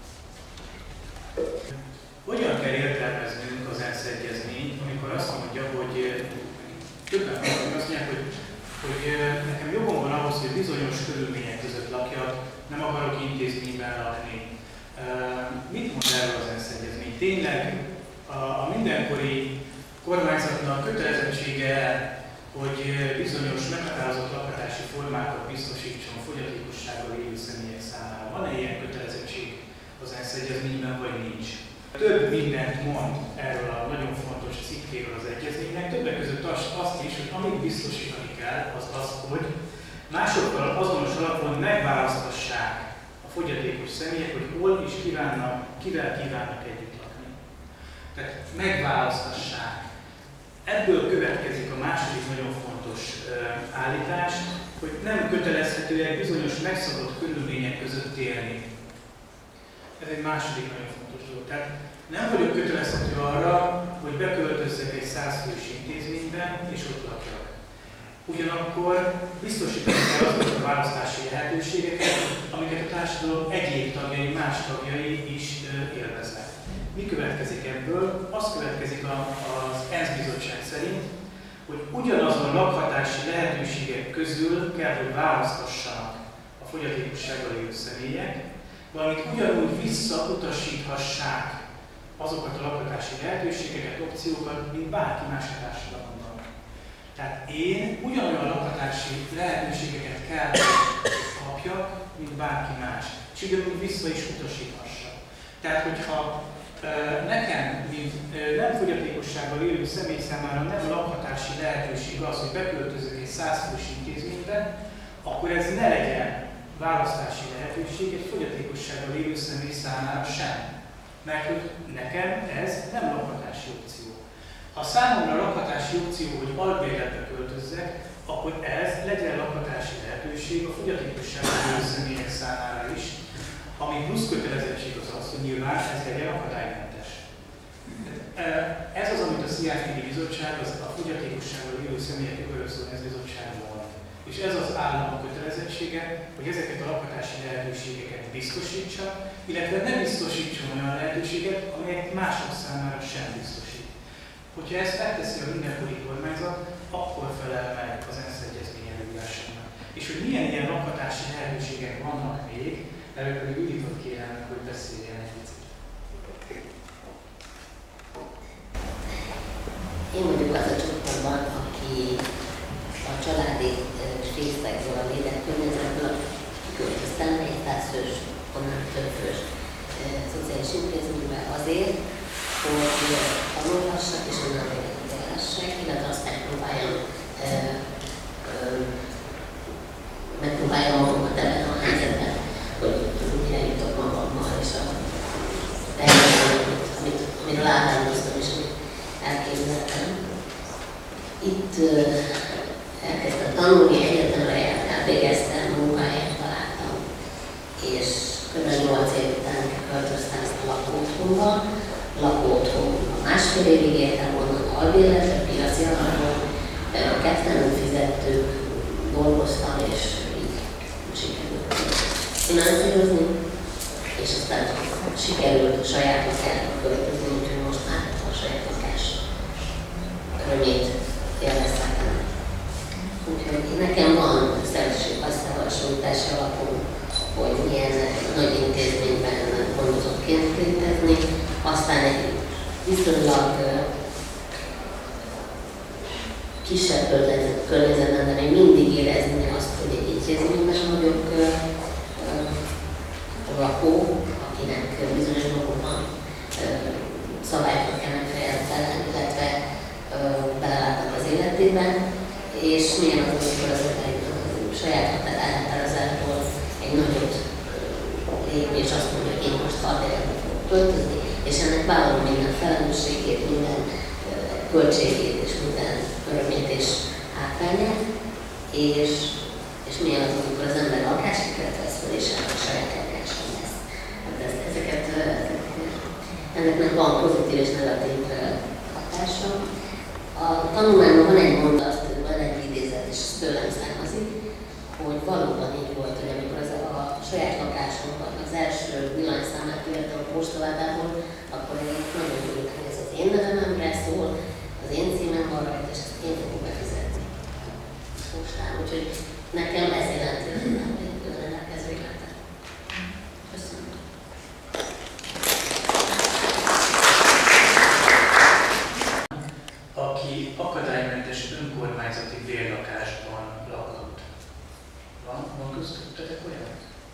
Hogyan kell értelmeznünk az ENSZ egyezményt, amikor azt mondja, hogy többen azt mondják, hogy, hogy nekem jogom van ahhoz, hogy bizonyos körülmények között lakjak, nem akarok intézményben lakni. Mit mond erről az ENSZ egyezmény? Tényleg a, a mindenkori kormányzatnak kötelezettsége, hogy bizonyos meghatározott lakhatási formákat biztosítson fogyatékossággal élő személyek számára. Van-e ilyen kötelezettség az ENSZ egyezményben, vagy nincs? Több mindent mond erről a nagyon fontos cikkéről az egyezménynek, többek között azt is, hogy amit biztosítani kell, az az, hogy másokkal azonos alapon megválaszthassák a fogyatékos személyek, hogy hol és kívánnak, kivel kívánnak együtt lakni. Tehát megválaszthassák. Ebből következik a második nagyon fontos uh, állítás, hogy nem kötelezhetőek bizonyos megszabott körülmények között élni. Ez egy második nagyon fontos dolog. Tehát nem vagyok kötelezhető arra, hogy beköltözzek egy százfős intézménybe, és ott lakjak. Ugyanakkor biztosítani kell azokat a választási lehetőségeket, amiket a társadalom egyéb tagjai, más tagjai is uh, élveznek. Mi következik ebből? Az következik az ENSZ bizottság szerint, hogy ugyanazon lakhatási lehetőségek közül kell, hogy választhassanak a fogyatékossággal élő személyek, valamint ugyanúgy visszautasíthassák azokat a lakhatási lehetőségeket, opciókat, mint bárki más a társadalomban. Tehát én ugyanolyan lakhatási lehetőségeket kell kapjak, mint bárki más, és ugyanúgy vissza is utasíthassa. Tehát, hogyha nekem, mint nem fogyatékossággal élő személy számára nem lakhatási lehetőség az, hogy beköltözök egy százfős intézménybe, akkor ez ne legyen választási lehetőség egy fogyatékossággal élő személy számára sem. Mert hogy nekem ez nem lakhatási opció. Ha számomra lakhatási opció, hogy albérletbe költözzek, akkor ez legyen lakhatási lehetőség a fogyatékossággal élő személyek számára is, ami plusz kötelezettség az az, hogy nyilván ez legyen akadálymentes. Ez az, amit a C I P D bizottság, az a fogyatékossággal élő személyek jogairól szóló ENSZ bizottság mond. És ez az állam kötelezettsége, hogy ezeket a lakhatási lehetőségeket biztosítsa, illetve ne biztosítson olyan lehetőséget, amelyek mások számára sem biztosít. Hogyha ezt megteszi a mindenkori kormányzat, akkor felel meg az ENSZ egyezmény előírásának. És hogy milyen ilyen lakhatási lehetőségek vannak még, erről pedig Juditot kérem, hogy beszéljen egy picit. Én vagyok az a csoportban, aki a családi részlegből, a védett környezetből kiköltöztem egy százfős, onnan többfős szociális intézménybe azért, hogy tanulhassak és onnan megélhessék, illetve azt megpróbáljam megpróbáljam magukat ebben a helyzetben, hogy úgy eljutok magammal és a teljesen, amit, amiről állandóztam és amit elképzeltem. Itt elkezdtem tanulni, egyetemre elvégeztem, munkahelyet találtam, és kb. nyolc év után költöztem ezt a lakóotthonba. Lakóotthon másfél évig éltem volna albérletre, piaci alapon, ketten fizettük, dolgoztam, és így sikerült finanszírozni, és aztán sikerült a saját lakásba költözni, úgyhogy most már a saját lakás örömét élvezhetem. Úgyhogy nekem van személyiséghasználásújtási alapú hogy milyen nagy intézményben gondozottként létezni, aztán egy viszonylag kisebb környezetben, de még mindig érezni azt, hogy egy intézményben vagyok lakó, akinek bizonyos dolgokban szabályokat kell megfelelni, illetve belelátnak az életében, és milyen az, amikor az a saját elhatározásból egy nagyot lép, és azt mondja, hogy én most hadjáratba fogok költözni, és ennek vállalom minden felelősségét, minden költségét és minden örömét és hátrányát, és, és milyen az, amikor az ember lakásikret vesz fel, és ennek a saját lakáson lesz. Hát ez, ezeket, ennek van pozitív és negatív hatása. A tanulmányban van egy mondat, van egy idézet, és tőlem származik, hogy valóban így volt, hogy amikor az a saját lakásomban az első villanyszámlát kivettem a postaládából, akkor egy nagyon örülök, hogy ez az én nevemre szól, az én címem van rajta, és ezt én fogom befizetni postán. Úgyhogy nekem ez jelenti, hogy nem egy rendelkező életet. Köszönöm. Aki akadálymentes önkormányzati bérlakásban lakott. Van? Van köztetek olyan?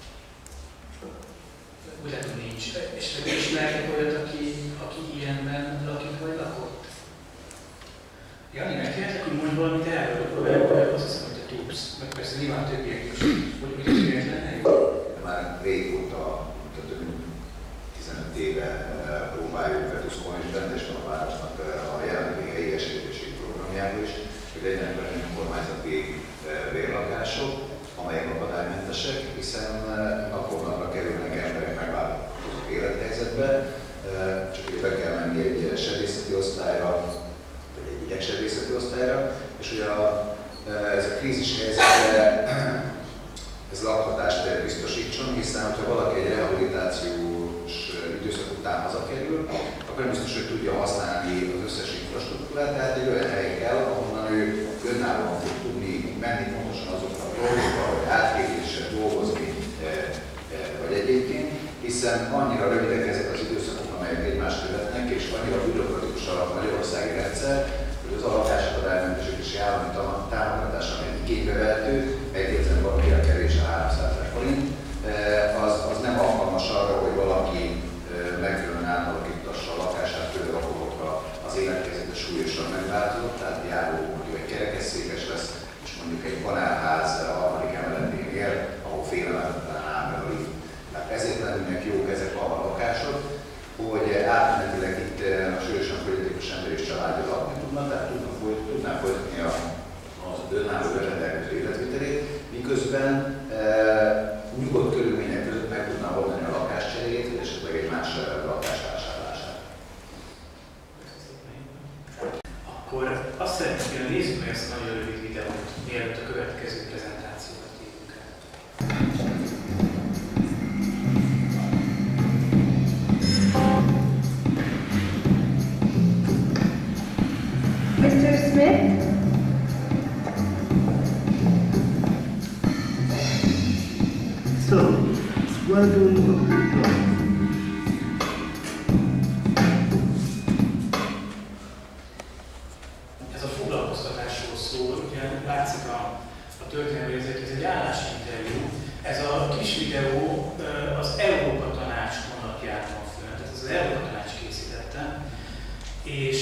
Úgy látom nincs. És ismertek olyat, aki, aki ilyenben lakik vagy lakott? Jani, megkérlek, hogy mondj valamit erről, mert azt hiszem, hogy te tudsz. Meg persze nyilván többiek is. Hogy mit tudják lenne? Már régóta, több mint tizenöt éve próbáljuk betuszkolni, és bent is van a városnak a jelenlegi helyi esélyességi programjából is, hogy legyenek benne önkormányzati bérlakások, amelyek akadálymentesek, hiszen naponapra kerülnek emberek megváltozott élethelyzetbe, csak hogy be kell menni egy sebészeti osztályra, vagy egy idegsebészeti osztályra, és ugye a, ez a krízis helyzetben ez lakhatást biztosítson, hiszen ha valaki egy rehabilitációs időszak után hazakerül, akkor nem biztos, hogy tudja használni az összes infrastruktúrát, tehát egy olyan hely kell, ahonnan ő önállóan fog tudni menni pontosan azokra a dolgokra, vagy átképzésre dolgozni, vagy egyébként, hiszen annyira rövidek ezek az időszakok, amelyek egymást követnek, és annyira bürokratikus a magyarországi rendszer, hogy az alaptársadalmi állami támogatás, amely igénybe vehető, egyébként valaki elkerés a háromszázezer forint, az, az nem alkalmas arra, hogy valaki megfelelően átalakítassa a lakását, például akkor, hogyha az élethelyzete súlyosan megváltozott, tehát járó mondjuk egy kerekesszékes lesz, és mondjuk egy panelház a harmadik emeletén él, ahol félemeltetlen áll. Tehát ezért lennének jók ezek a lakások, hogy átmenetileg itt a súlyosan fogyatékos ember és családja lakni tudnak, tehát tudnak, hogy tudnák folytatni az önálló rendelkező életvitelét, miközben e, nyugodt körülmények között meg tudná oldani a lakáscseréjét, vagy esetleg egy más lakás vásárlását. Akkor azt szeretném, hogy nézzük meg ezt a nagyon rövid videót, mielőtt a következő prezentációt térjünk el. mister Smith? So, what do we do? Ez a foglalkoztatásról szól, ugye látszik a, a történelmi érzék, ez egy állásinterjú. Ez a kis videó az Európa Tanács honlapján van fönn, tehát ez az Európa Tanács készítette. És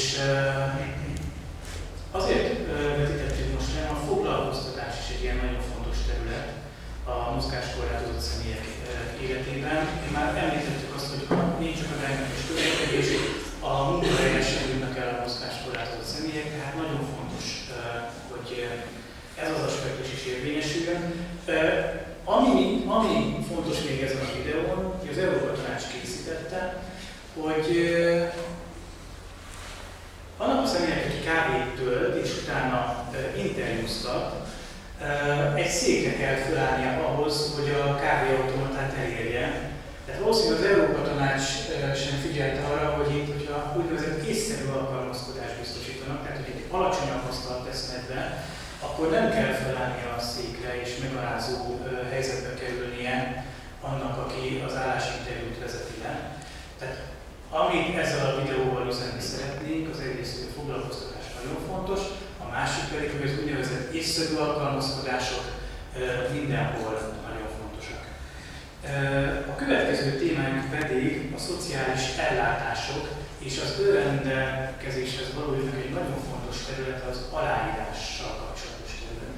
azért vetítettük most rá, a foglalkoztatás is egy ilyen nagyon fontos terület a mozgáskorlátozott személyek életében. Már említettük azt, hogy nincs akadálymentes törekvés, a munkahelyen sem jutnak el a mozgáskorlátozott személyek, tehát nagyon fontos, hogy ez az aspektus is érvényesüljön. Ami, ami fontos még ezen a videón, hogy az Európa Tanács készítette, hogy annak a személyek, aki kávét tölt, és utána interjúztat, egy székre kell felállnia ahhoz, hogy a kávéautomatát elérje. Tehát valószínűleg az Európa Tanács sem figyelte arra, hogy itt, hogyha úgynevezett észszerű alkalmazkodást biztosítanak, tehát hogy egy alacsonyabb asztalt tesznek be, akkor nem kell felállnia a székre és megalázó helyzetbe kerülnie annak, aki az állásinterjút vezeti le. Tehát amit ezzel a videóval üzenni szeretnénk, az egyrészt, hogy a foglalkoztatás nagyon fontos, a másik pedig, hogy az úgynevezett észszerű alkalmazkodások mindenhol nagyon fontosak. A következő témánk pedig a szociális ellátások és az önrendelkezéshez való jönnek egy nagyon fontos terület, az aláírással kapcsolatos terület.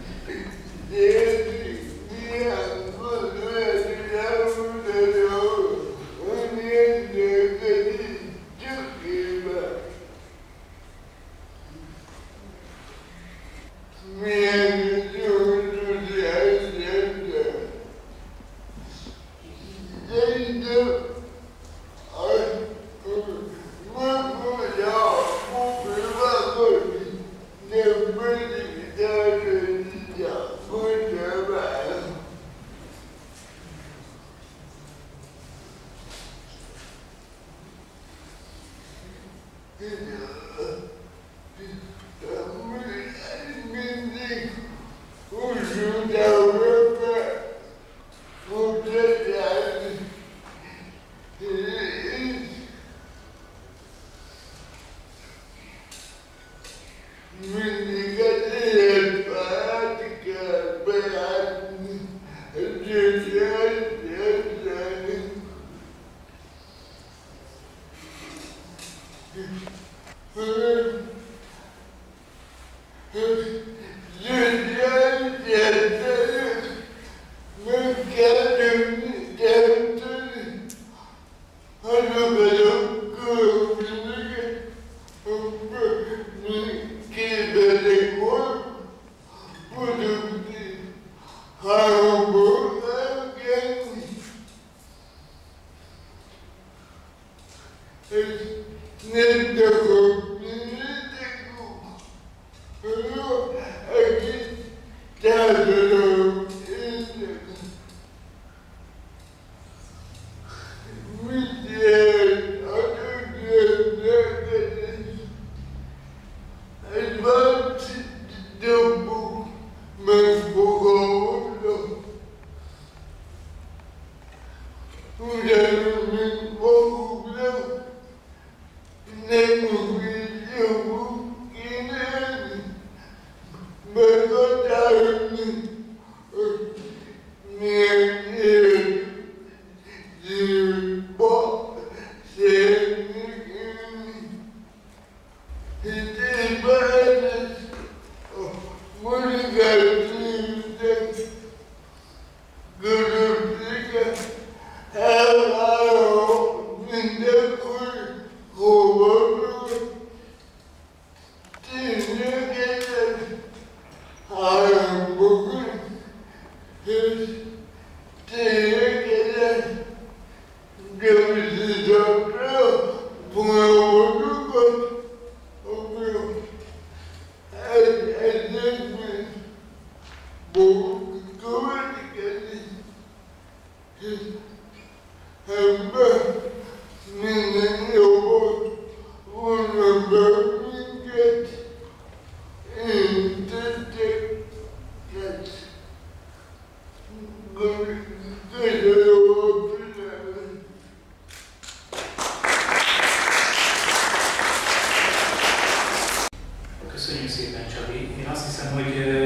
Köszönjük szépen, Csabi. Én azt hiszem, hogy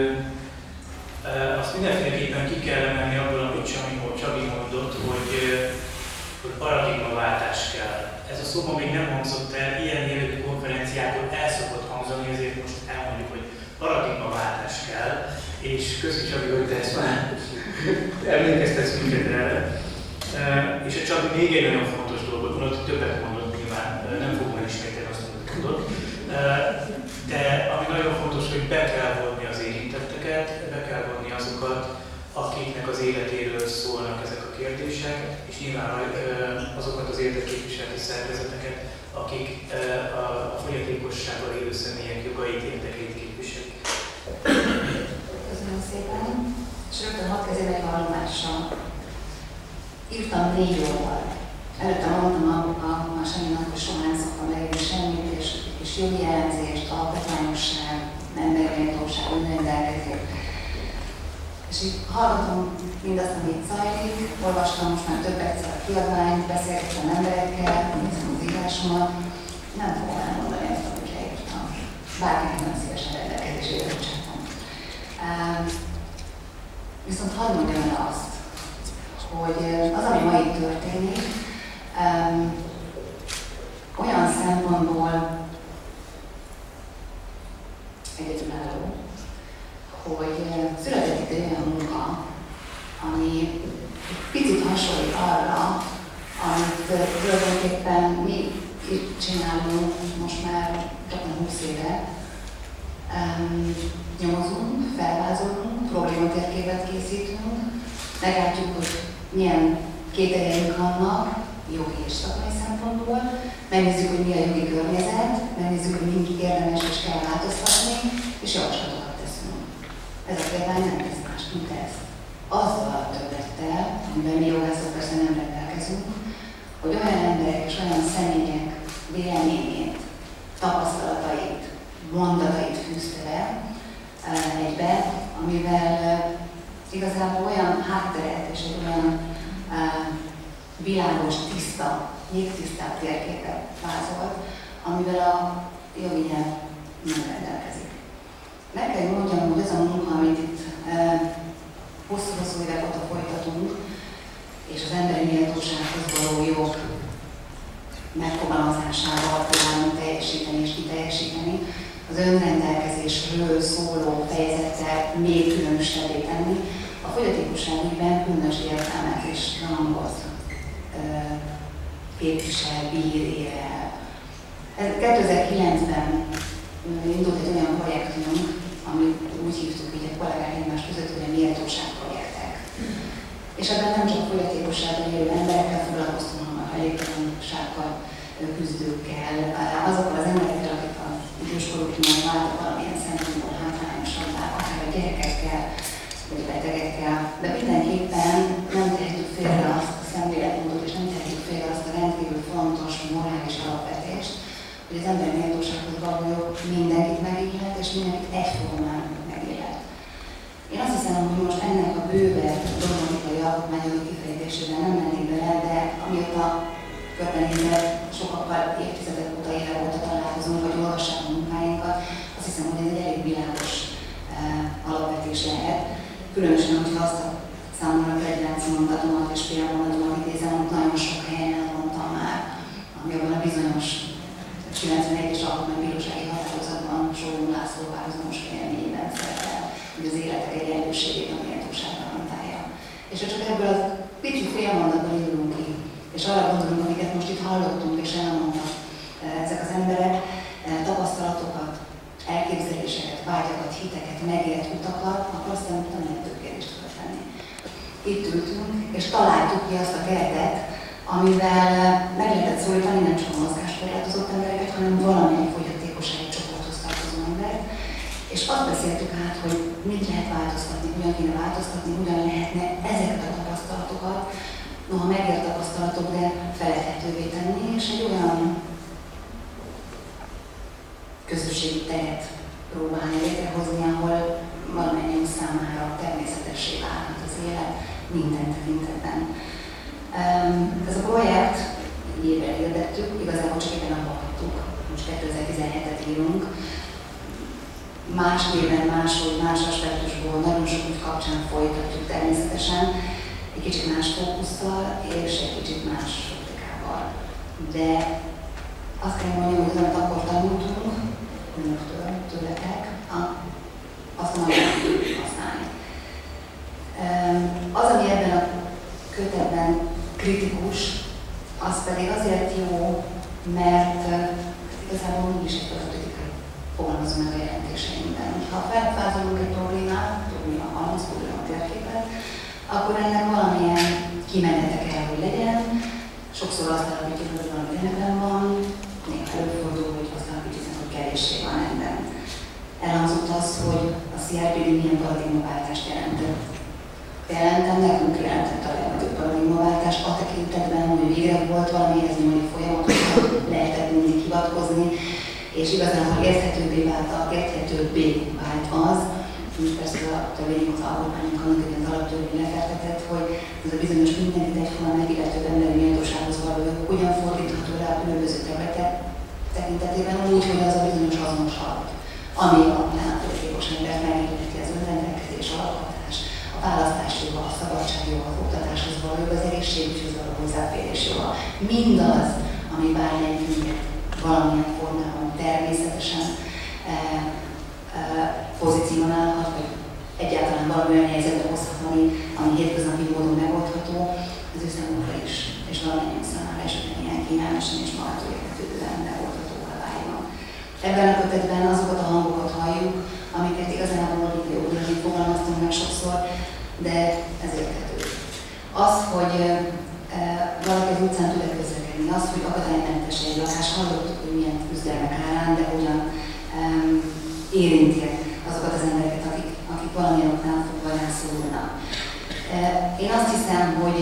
azt mindenféleképpen ki kell emelni abból, amit Csabi mondott, hogy, hogy paradigmaváltás kell. Ez a szó ma még nem hangzott el, ilyen jellegű konferenciákon el szokott hangzani, ezért most elmondjuk, hogy paradigmaváltás kell, és köszi, Csabi, hogy te ezt már emlékeztetsz minket erre. És a Csabi még egy nagyon fontos dolgot mondott, többet mondott nyilván, nem fogom elismételni azt, amit mondott. De ami nagyon fontos, hogy be kell vonni az érintetteket, be kell vonni azokat, akiknek az életéről szólnak ezek a kérdések, és nyilván azokat az érdekképviseleti szervezeteket, akik a fogyatékossággal élő személyek jogait, érdekeit képviselik. Köszönöm szépen, és rögtön hadd kezdjem egy vallomással. Írtam négy oldalt. Előtte mondtam a Sanyinak, hogy soha nem szoktam leírni semmit, és, és jogi elemzést, alkotmányosság, emberméltóság, önrendelkezés. És És így hallgatom mindazt, amit zajlik, olvastam most már több egyszer a kiadványt, beszélgettem emberekkel, nézem az írásomat, nem fogom elmondani ezt, amit leírtam. Bárkinek nem szívesen rendelkezésére bocsátom. Um, viszont hadd mondjam el azt, hogy az, ami ma itt történik, um, olyan szempontból egyedülálló, hogy született itt egy olyan munka, ami picit hasonlít arra, amit tulajdonképpen mi itt csinálunk most már csaknem húsz éve. Um, nyomozunk, felvázolunk, problématérképet készítünk, meglátjuk, hogy milyen kételjeink vannak, jogi és szakmai szempontból, megnézzük, hogy mi a jogi környezet, megnézzük, hogy mindig érdemes és kell változtatni, és javaslatokat teszünk. Ez a példány nem tesz más, mint ez. Azzal a többlettel, amiben mi jogászok persze nem rendelkezünk, hogy olyan emberek és olyan személyek véleményét, tapasztalatait, mondatait fűzte le egybe, amivel igazából olyan hátteret és egy olyan világos, tiszta, jégtisztább térképet vázolt, amivel a jogi nyelv nem rendelkezik. Meg kell mondjam, hogy az a munka, amit itt hosszú-hosszú évek óta folytatunk, és az emberi méltósághoz való jog megfogalmazásával próbálunk teljesíteni és kiteljesíteni, az önrendelkezésről szóló fejezettel még különösebbé tenni, a fogyatékosság ügyben különös értelmet és rangot képvisel, bír, ér el. kétezer-kilencben indult egy olyan projektünk, amit úgy hívtuk így a kollégák egymás között, hogy a méltóság projektek. És ebben nem csak fogyatékossággal élő emberekkel foglalkoztunk, hanem a hajléktalansággal küzdőkkel, azokkal az emberekkel, akik az időskoruknak váltak valamilyen szempontból hátrányosabbá, akár a gyerekekkel, vagy a betegekkel, de mindenképpen nem tehetjük félre azt a szemléletmódot, és nem tehetjük félre azt a rendkívül fontos morális alapvetést, hogy az emberi méltósághoz való jog mindenkit megillet, és mindenkit egyformán megillet. Én azt hiszem, hogy most ennek a bővebb dogmatikai alkotmányjogi kifejezésében nem mennék bele, de amióta körbenézve sokakkal évtizedek óta, évek óta találkozunk, vagy olvassák a munkáinkat, azt hiszem, hogy ez egy elég világos uh, alapvetés lehet. Különösen, hogyha azt a számomra kedvenc mondatomat és példamondatomat idézem, amit nagyon sok helyen elmondtam már, ami abban a bizonyos kilencvenegyes alkotmánybírósági határozatban Sólyom László párhuzamos véleményében szerepel, hogy az életek egyenlőségét a méltóság garantálja. És ha csak ebből a pici félmondatból indulunk ki, és arra gondolunk, amiket most itt hallottunk és elmondtak ezek az emberek, tapasztalatokat, elképzeléseket, vágyakat, hiteket, megélt utakat, akkor aztán nagyon több kérdést tudok tenni. Itt ültünk, és találtuk ki azt a keretet, amivel meg lehetett szólítani nem csak a mozgáskorlátozott embereket, hanem valamennyi fogyatékossági csoporthoz tartozó embert. És azt beszéltük át, hogy mit lehet változtatni, hogyan kéne változtatni, hogyan lehetne ezeket a tapasztalatokat, noha megért tapasztalatok, de feledhetővé tenni, és egy olyan közösségi teret próbálni létrehozni, ahol valamennyiünk számára természetessé válhat az élet minden tekintetben. Ez a projekt egy évvel hirdettük, igazából csak éppen abba hagytuk, most kétezer-tizenhetet írunk. Más néven, máshogy, más aspektusból, nagyon sok úgy kapcsán folytatjuk természetesen, egy kicsit más fókusszal és egy kicsit más optikával. De azt kell mondani, hogy amit akkor tanultunk, önöktől, tőletek, azt mondom, hogy tudjuk használni. Az, ami ebben a kötetben kritikus, az pedig azért jó, mert igazából mégis egy kritikai fogalmazunk meg a jelentéseinkben. Ha felvázolunk egy problémát, probléma halmaz, probléma térképet, akkor ennek valamilyen kimenete kell, hogy legyen. Sokszor azt állapítjuk, hogy valami rendben van, néha előfordul, hogy azt állapítjuk, hogy kevéssé van rendben. Elhangzott az, hogy a cé er pé dé milyen paradigmaváltást jelentett. Jelentem, nekünk jelentett a legnagyobb paradigmaváltást a tekintetben, hogy végre volt valamihez nyúlni folyamatosan, lehetett mindig hivatkozni, és igazából érthetőbbé vált, érthetőbbé vált az, mint persze a törvények, az alkotmányok annak egy az alaptörvény lefektetett, hogy ez a bizonyos mindenkit egyforma megillető emberi méltósághoz való jog hogyan fordítható le a különböző területek tekintetében úgy, hogy az a bizonyos azonos alap, ami alapján a politikos embert megilleti az önrendelkezés, a lakhatás, a választási joga, a szabadságjoga, az oktatáshoz való jog, az egészségügyhöz való hozzáférés joga. Mindaz, ami bármelyikünket valamilyen formában természetesen e, e, pozícionálhat, vagy egyáltalán valamilyen helyzetbe hozhat, ami, ami hétköznapi módon megoldható, az ő számunkra is, és valamennyiünk számára is ilyen kényelmesen és magától értetődően megoldhatóvá váljon. Ebben a kötetben azokat a hangokat halljuk, amiket igazából a videóban fogalmaztunk meg sokszor, de ez érthető. Az, hogy e, valaki az utcán tud-e közlekedni, az, hogy akadálymentes egy lakás, hallottuk, hogy milyen küzdelmek árán, de hogyan e, érinti azokat az embereket, akik, akik valamilyen oknál fogva rászorulnak. E, én azt hiszem, hogy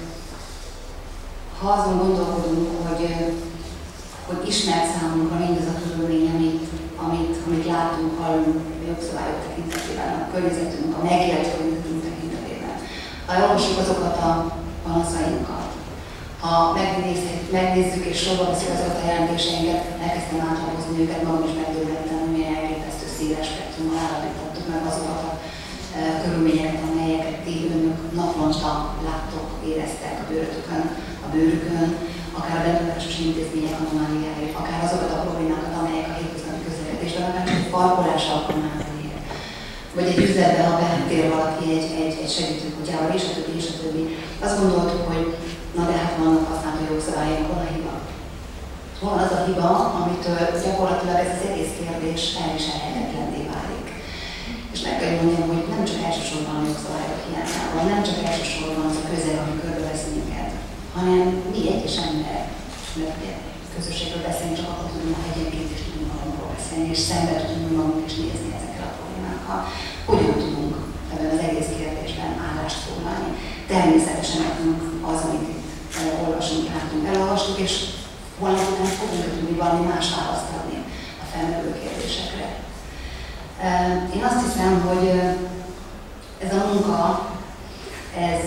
ha azon gondolkodunk, hogy, hogy ismert számunkra mindaz a körülmény, amit, amit, amit látunk, hallunk a jogszabályok tekintetében, a környezetünk, a megélt környezetünk tekintetében. Ha elolvassuk azokat a panaszainkat, ha megnézzük, megnézzük és sorba veszünk azokat a jelentéseinket, elkezdtem átlapozni őket, magam is megdöbbentem, hogy milyen elképesztő széles spektrummal állapítottuk meg azokat a e, körülményeket, amelyeket ti önök naponta láttok, éreztek a bőrötökön, a bőrükön, akár a bentlakásos intézmények anomáliái, akár azokat a problémákat, amelyek a hétköznapi közlekedésben, akár egy parkolás alkalmával ér. Vagy egy üzletben, ha betér valaki egy, egy, egy segítőkutyával, és a többi, és a többi. Azt gondoltuk, hogy na de hát vannak használható jogszabályok, hol a hiba? Hol az a hiba, amitől gyakorlatilag ez az egész kérdés elviselhetetlenné válik. És meg kell mondjam, hogy nem csak elsősorban a jogszabályok hiányában, nem csak elsősorban az a közeg, ami körbevesz minket, hanem mi egyes emberek, mert ugye közösségről beszélni, csak akkor tudunk, ha egyenként is tudunk magunkról beszélni, és szembe tudunk magunk is nézni ezekkel a problémákkal. Hogyan tudunk ebben az egész kérdésben állást foglalni? Természetesen nekünk az, amit itt olvasunk, látunk, elolvastuk, és holnap után fogunk tudni valami más választ adni a felmerülő kérdésekre. Én azt hiszem, hogy ez a munka, ez,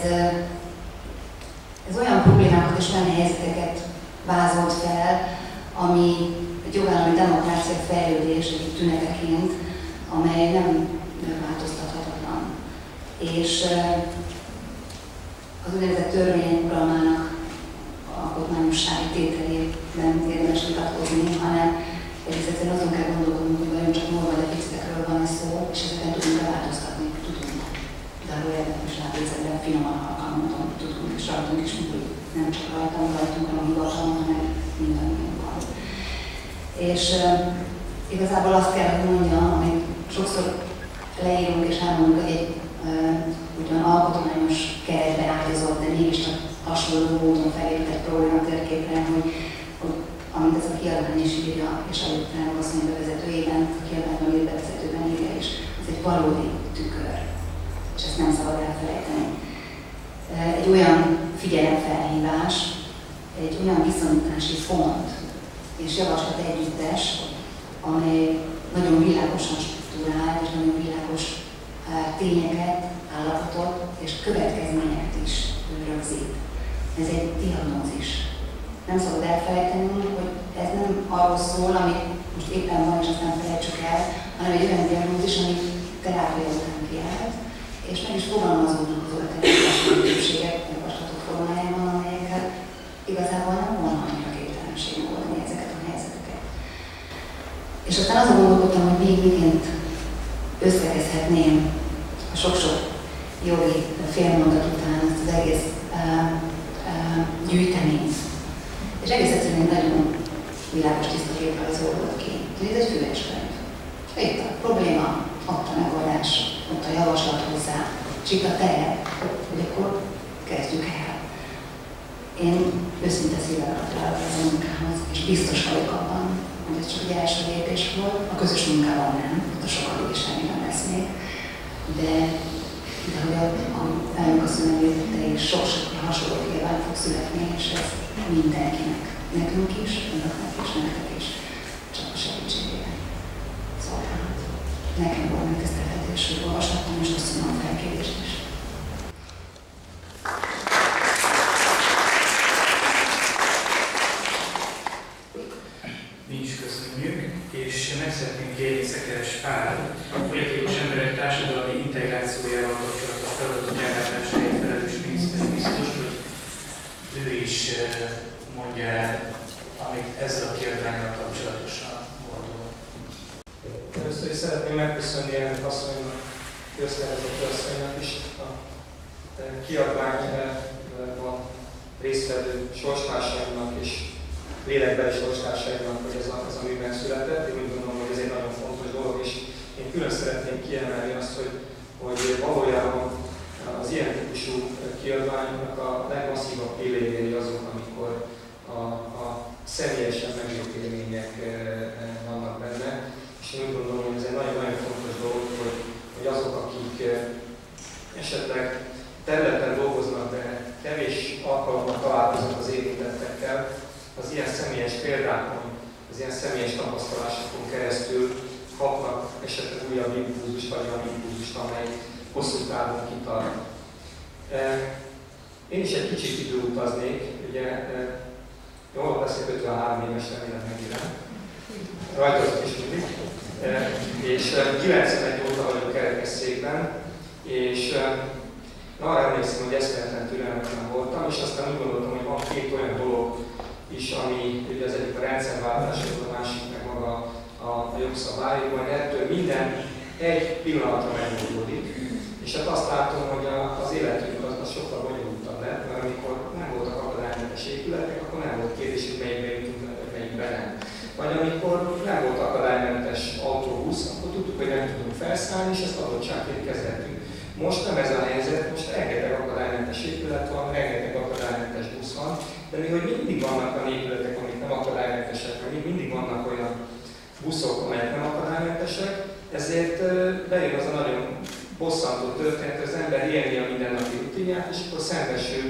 ez olyan problémákat és olyan helyzeteket vázolt fel, ami egy jogállami demokrácia fejlődés egy tüneteként, amely nem változtathatatlan. És az úgynevezett törvények uralmának alkotmányossági tételében érdemes vitatkozni, hanem egész egyszerűen azon kell gondolkodnunk, hogy vajon csak norma deficitekről van szó, és ezeken tudunk változtatni, tudunk. De arról érdemes látékzetben finoman alkalmaton tudunk, és rajtunk is múlik. Nem csak rajtam, rajtunk, hanem a hivatalon, hanem mindannyiunkon. És uh, igazából azt kell, hogy mondjam, amit sokszor leírunk és elmondunk, hogy egy uh, ugyan alkotmányos keretbe ágyazott, de mégiscsak hasonló módon felépített problématérképre, hogy, hogy amit ez a kiadvány is írja, és ahogy Ránok azt mondja bevezetőjében, a kiadványban ír bevezetőben írja is, ez egy valódi tükör, és ezt nem szabad elfelejteni. Egy olyan figyelemfelhívás, egy olyan viszonyítási font és javaslat együttes, amely nagyon világosan struktúrál, és nagyon világos tényeket, állapotot és következményeket is rögzít. Ez egy diagnózis. Nem szabad elfelejtenünk, hogy ez nem arról szól, amit most éppen van, és azt nem felejtsük el, hanem egy olyan diagnózis, ami terápia után kiállt, és meg is fogalmazódnak az oltási lehetőségek javaslatok formájában, amelyekkel igazából nem volna annyira képtelenség megoldani ezeket a helyzeteket. És aztán azon gondolkodtam, hogy még miként összekezhetném a sok-sok jogi félmondat után ezt az egész uh, uh, gyűjteményt. És egész egyszerűen nagyon világos tiszta kép rajzolódott ki. Ez egy füveskönyv. Itt a probléma, ott a megoldás, ott a javaslat hozzá, és itt a terep, hogy akkor kezdjük el. Én őszinte szívvel gratulálok ez a munkához, és biztos vagyok abban, hogy ez csak egy első lépés volt. A közös munkában nem, ott a sokkal is nem lesz még, de, de hogy a, a elnök azt mondja, és sok-sok hasonló nyilván fog születni, és ez mindenkinek, nekünk is, önöknek is, nektek is, csak a segítségére szolgálhat. nekem volt megtiszteltetés, hogy olvashattam, és köszönöm a felkérést is. Mi is köszönjük, és meg szeretnénk kérni Szekeres Pál, a fogyatékos emberek társadalmi integrációjával kapcsolatos feladatok ellátásáért felelős miniszter biztos, hogy ő is mondja el, amit ezzel a kiadvánnyal kapcsolatosan gondol. Először is szeretném megköszönni ennek asszonynak, közszervezeti asszonynak is a kiadványban résztvevő sorstársaimnak és lélekbeli sorstársaimnak, hogy ez a, ez a műben született. Én úgy gondolom, hogy ez egy nagyon fontos dolog, és én külön szeretném kiemelni azt, hogy, hogy valójában az ilyen típusú kiadványoknak a legmasszívabb pillérjei azok, amikor a, a személyesen megélt élmények vannak benne. És én úgy gondolom, hogy ez egy nagyon-nagyon fontos dolog, hogy, hogy azok, akik esetleg területen dolgoznak, de kevés alkalommal találkoznak az érintettekkel, az ilyen személyes példákon, az ilyen személyes tapasztalásokon keresztül kapnak esetleg újabb impulzust, vagy olyan impulzust, amely hosszú távon kitart. Én is egy kicsit időutaznék, ugye jól leszek ötvenhárom éves, remélem megírem. Rajtozok is mindig. És kilencvenegy óta vagyok kerekesszékben, és arra emlékszem, hogy eszméletlen türelmetlen voltam, és aztán úgy gondoltam, hogy van két olyan dolog is, ami ugye az egyik a rendszerváltás, a másik meg maga a, a jogszabály, majd ettől minden egy pillanatra megoldódik. És hát azt látom, hogy a, az életünk az, az sokkal bonyolultabb lett, mert amikor nem voltak akadálymentes épületek, akkor nem volt kérdés, hogy melyikbe jutunk, vagy melyikbe nem. Vagy amikor nem volt akadálymentes autóbusz, akkor tudtuk, hogy nem tudunk felszállni, és ezt adottságként kezeltünk. Most nem ez a helyzet, most rengeteg akadálymentes épület van, rengeteg akadálymentes busz van, de még hogy mindig vannak olyan épületek, amik nem akadálymentesek, még mindig vannak olyan buszok, amelyek nem akadálymentesek, ezért bejön az a nagyon bosszantó történet, hogy az ember élni a mindennapi rutinját, és akkor szembesül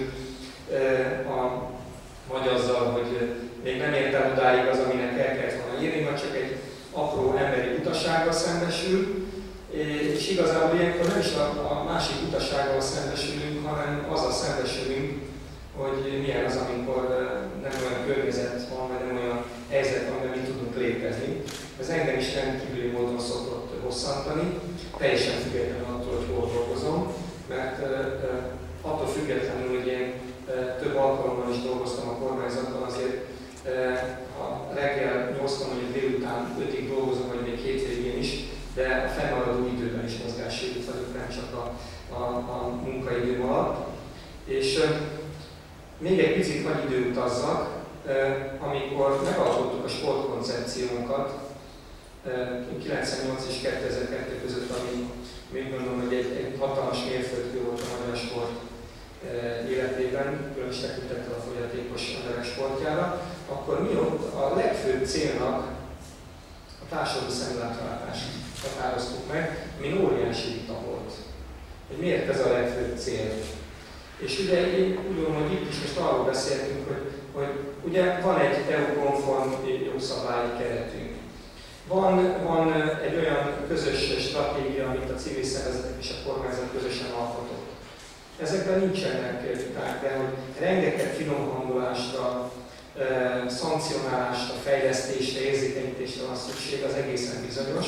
a, vagy azzal, hogy még nem ért el odáig az, aminek el kellett volna írni, vagy csak egy apró emberi utasággal szembesül, és igazából ilyenkor nem is a, a másik utasággal szembesülünk, hanem azzal szembesülünk, hogy milyen az, amikor nem olyan környezet van, vagy nem olyan helyzet van, amiben mi tudunk létezni. Ez engem is rendkívüli módon szokott bosszantani, teljesen függetlenül attól, hogy hol dolgozom, mert attól függetlenül, hogy én több alkalommal is dolgoztam a kormányzatban, azért ha reggel nyolckor, vagy délután ötig dolgozom, vagy még hétvégén is, de a fennmaradó időben is mozgássérült vagyok, nem csak a, a, a munkaidőm alatt. És uh, még egy picit nagy időutazzak, uh, amikor megalkottuk a sportkoncepciónkat uh, kilencvennyolc és kétezer-kettő között, ami még gondolom, hogy egy, egy hatalmas mérföldkő volt a magyar sport uh, életében, különös tekintettel a fogyatékos emberek sportjára, akkor mi ott a legfőbb célnak a társadalmi szemléletvállalást határoztuk meg, ami óriási vita volt. Hogy miért ez a legfőbb cél? És ugye én úgy gondolom, hogy itt is most arról beszéltünk, hogy, hogy ugye van egy é u-konform jogszabályi keretünk. Van, van egy olyan közös stratégia, amit a civil szervezetek és a kormányzat közösen alkotott. Ezekben nincsenek viták, de hogy rengeteg finom hangolásra, szankcionálásra, fejlesztésre, érzékenyítésre van szükség, az egészen bizonyos.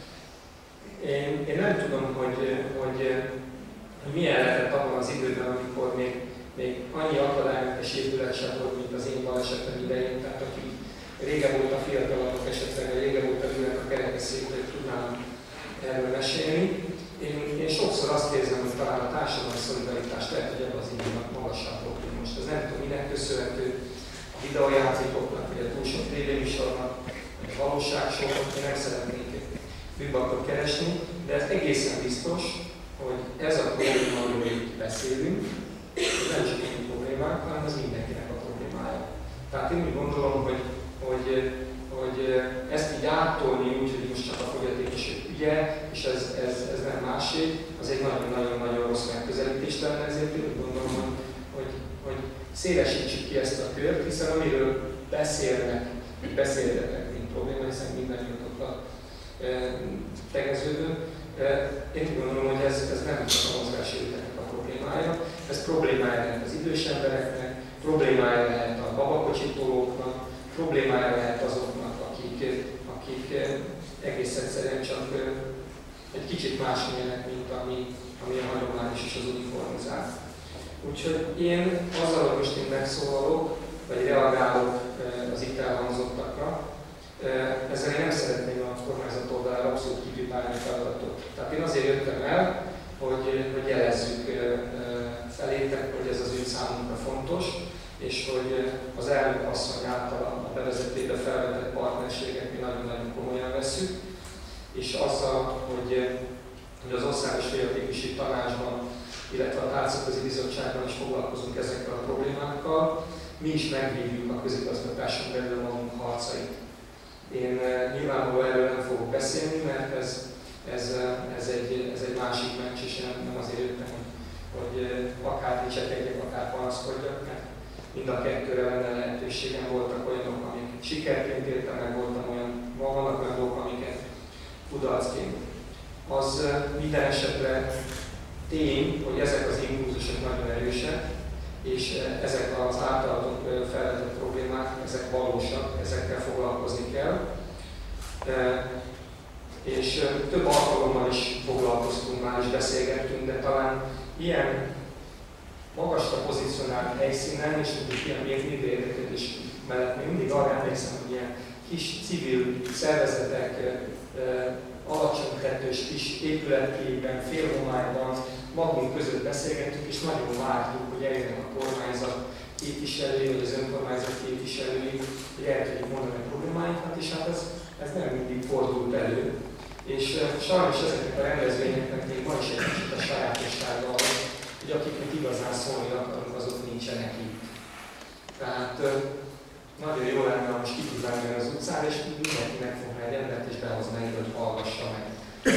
Én, én nem tudom, hogy, hogy, hogy milyen lehetett abban az időben, amikor még, még annyi akadálymentes épület sem volt, mint az én balesetem idején, tehát akik régen volt a fiatalabbak esetleg, vagy régen volt a ülnek a kerekesszékben, hogy tudnám erről mesélni. Én, én sokszor azt érzem, hogy talán a társadalmi szolidaritást lehet, hogy ebben az időben magasabb volt. Most ez nem tudom, minek köszönhető, a videójátékoknak, vagy a túl sok tévéműsornak, vagy a valóságsóknak, én nem szeretnék bűnbakot keresni, de ez egészen biztos, hogy ez a probléma, amiről itt beszélünk, ez nem csak egy problémák, hanem ez mindenkinek a problémája. Tehát én úgy gondolom, hogy, hogy, hogy ezt így áttolni úgy, hogy most csak a fogyatékosok ügye, és ez, ez, ez nem másé, az egy nagyon-nagyon-nagyon rossz megközelítés lenne, ezért úgy gondolom, hogy, hogy, hogy szélesítsük ki ezt a kört, hiszen amiről beszélnek, beszélgetek, mint probléma, hiszen mindannyiatokat tegeződő. Én úgy gondolom, hogy ez, ez nem csak a mozgássérülteknek a problémája, ez problémája lehet az idős embereknek, problémája lehet a babakocsitolóknak, problémája lehet azoknak, akik, akik egész egyszerűen csak egy kicsit más élnek, mint ami, ami a hagyományos és az uniformizált. Úgyhogy én azzal, hogy most én megszólalok, vagy reagálok az itt elhangzottakra, ezzel én nem szeretném a kormányzat oldalára abszolút kipipálni a feladatot. Tehát én azért jöttem el, hogy, hogy jelezzük felétek, hogy ez az ügy számunkra fontos, és hogy az elnök asszony által a bevezetőbe felvetett partnerséget mi nagyon-nagyon komolyan vesszük, és azzal, hogy, hogy az Országos Fogyatékosügyi Tanácsban, illetve a Tárcaközi Bizottságban is foglalkozunk ezekkel a problémákkal, mi is megvívjuk a közigazgatáson belül a magunk harcait. Én nyilvánvalóan erről nem fogok beszélni, mert ez, ez, ez, egy, ez egy másik meccs, és nem, nem azért jöttem, hogy, hogy akár dicsekedjek, akár panaszkodjak, mert mind a kettőre lenne lehetőségem. Voltak olyanok, amiket sikerként értem meg, voltam olyan, vannak olyan dolgok, amiket kudarcként. Az minden esetre tény, hogy ezek az impulzusok nagyon erősek, és ezek az általatok felvetett problémák, ezek valósak, ezekkel foglalkozni kell. És több alkalommal is foglalkoztunk már, és beszélgettünk, de talán ilyen magasra pozícionált helyszínen, és ilyen média érdeklődés mellett még mindig arra emlékszem, hogy ilyen kis civil szervezetek, alacsony tettős kis épületképben, félhomályban magunk között beszélgettünk, és nagyon vártuk, hogy eljönnek a kormányzat képviselői, vagy az önkormányzat képviselői, hogy el tudjuk mondani a problémáinkat, és hát ez, ez nem mindig fordult elő. És sajnos ezeknek a rendezvényeknek még van is egy kicsit a sajátossága, hogy akiknek igazán szólni akarunk, azok nincsenek itt. Tehát nagyon jó lenne, ha most ki tudnánk jönni az utcára, és mindenki megfogna egy embert, és behozna egy, hogy hallgassa meg.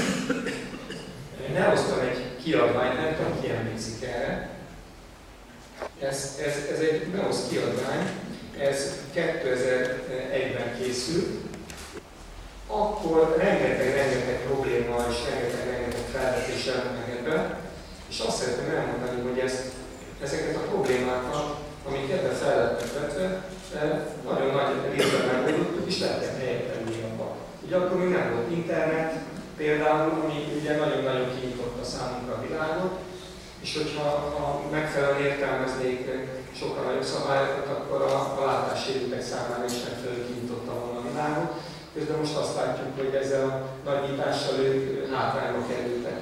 Én elhoztam egy kiadványt, nem tudom, ki emlékszik erre. Ez, ez, ez egy behoz kiadvány, ez kétezer-egyben készült. Akkor rengeteg-rengeteg probléma és rengeteg-rengeteg felvetés jelent meg ebben. És azt szeretném elmondani, hogy ezt, ezeket a problémákat, amik ebben fel lettek vetve, nagyon nagy részben megoldottuk, és lettek helyetlenül abban. Ugye akkor még nem volt internet, például, ami ugye nagyon-nagyon kinyitotta számunkra a világot, és hogyha ha megfelelően értelmeznék sokkal nagyobb szabályokat, akkor a, a látássérültek számára is megfelelően kinyitotta volna a világot. Közben most azt látjuk, hogy ezzel a nagy nyitással ők hátrányba kerültek.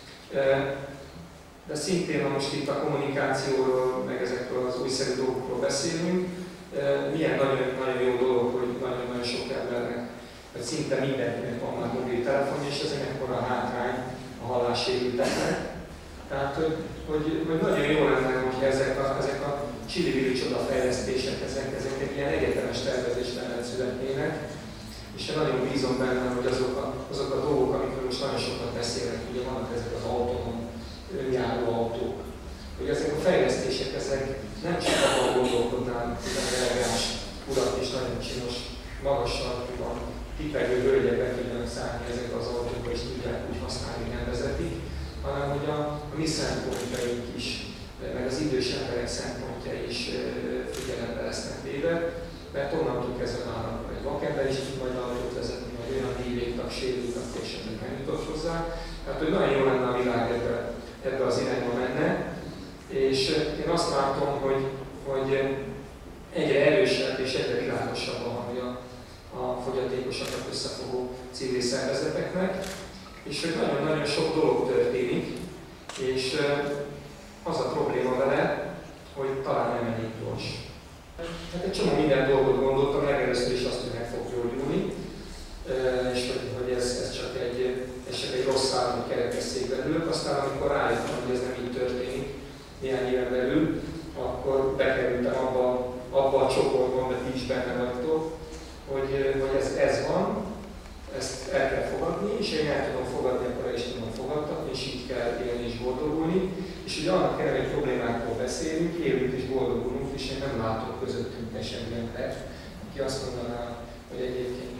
De szintén, ha most itt a kommunikációról, meg ezekről az újszerű dolgokról beszélünk, milyen nagyon, nagyon jó dolog, hogy nagyon-nagyon sok embernek, vagy szinte mindenkinek van már mobiltelefonja, és ez egy ekkora hátrány a hallássérülteknek. Tehát, hogy, hogy, hogy nagyon jó lenne, hogyha ezek a, ezek a csili-vili csodafejlesztések, ezek, ezek egy ilyen egyetemes tervezésben születnének, és én nagyon bízom benne, hogy azok a, azok a dolgok, amikről most nagyon sokat beszélnek, ugye vannak ezek az autonóm önjáró autók, hogy ezek a fejlesztések, ezek nem csak abban gondolkodnának, hogy a elegáns urak és nagyon csinos, magas sarkúban tipegő hölgyek be tudjanak szállni ezek az autókba, és tudják úgy használni, hogy nem vezetik, hanem hogy a, a mi szempontjaink is, meg az idős emberek szempontjai is figyelembe lesznek véve, mert onnantól kezdve már egy vakember is tud majd autót vezetni, vagy olyan hívvédtag, sérültag, és esetleg nem jutott hozzá. Tehát, hogy nagyon jó lenne a világ ebbe, ebbe az irányba menne, és én azt látom, hogy, hogy egyre erősebb és egyre világosabb a hangja a fogyatékosokat összefogó civil szervezeteknek, és hogy nagyon-nagyon sok dolog történik, és az a probléma vele, hogy talán nem elég gyors. Hát egy csomó minden dolgot gondoltam, legelőször is azt, hogy meg fog gyógyulni, és hogy, hogy ez, ez csak egy, ez csak egy rossz állam, hogy kerekesszékben ülök. Aztán amikor rájöttem, hogy ez nem így történik néhány éven belül, akkor bekerültem abba, abba a csoportban, de ti is benne vagytok, hogy, hogy ez, ez van, ezt el kell fogadni, és én el tudom fogadni, akkor el is tudom fogadtatni, és így kell élni és boldogulni. És ugye annak ellenére, hogy problémákról beszélünk, élünk és boldogulunk, és én nem látok közöttünk eseményeket, aki azt mondaná, hogy egyébként ez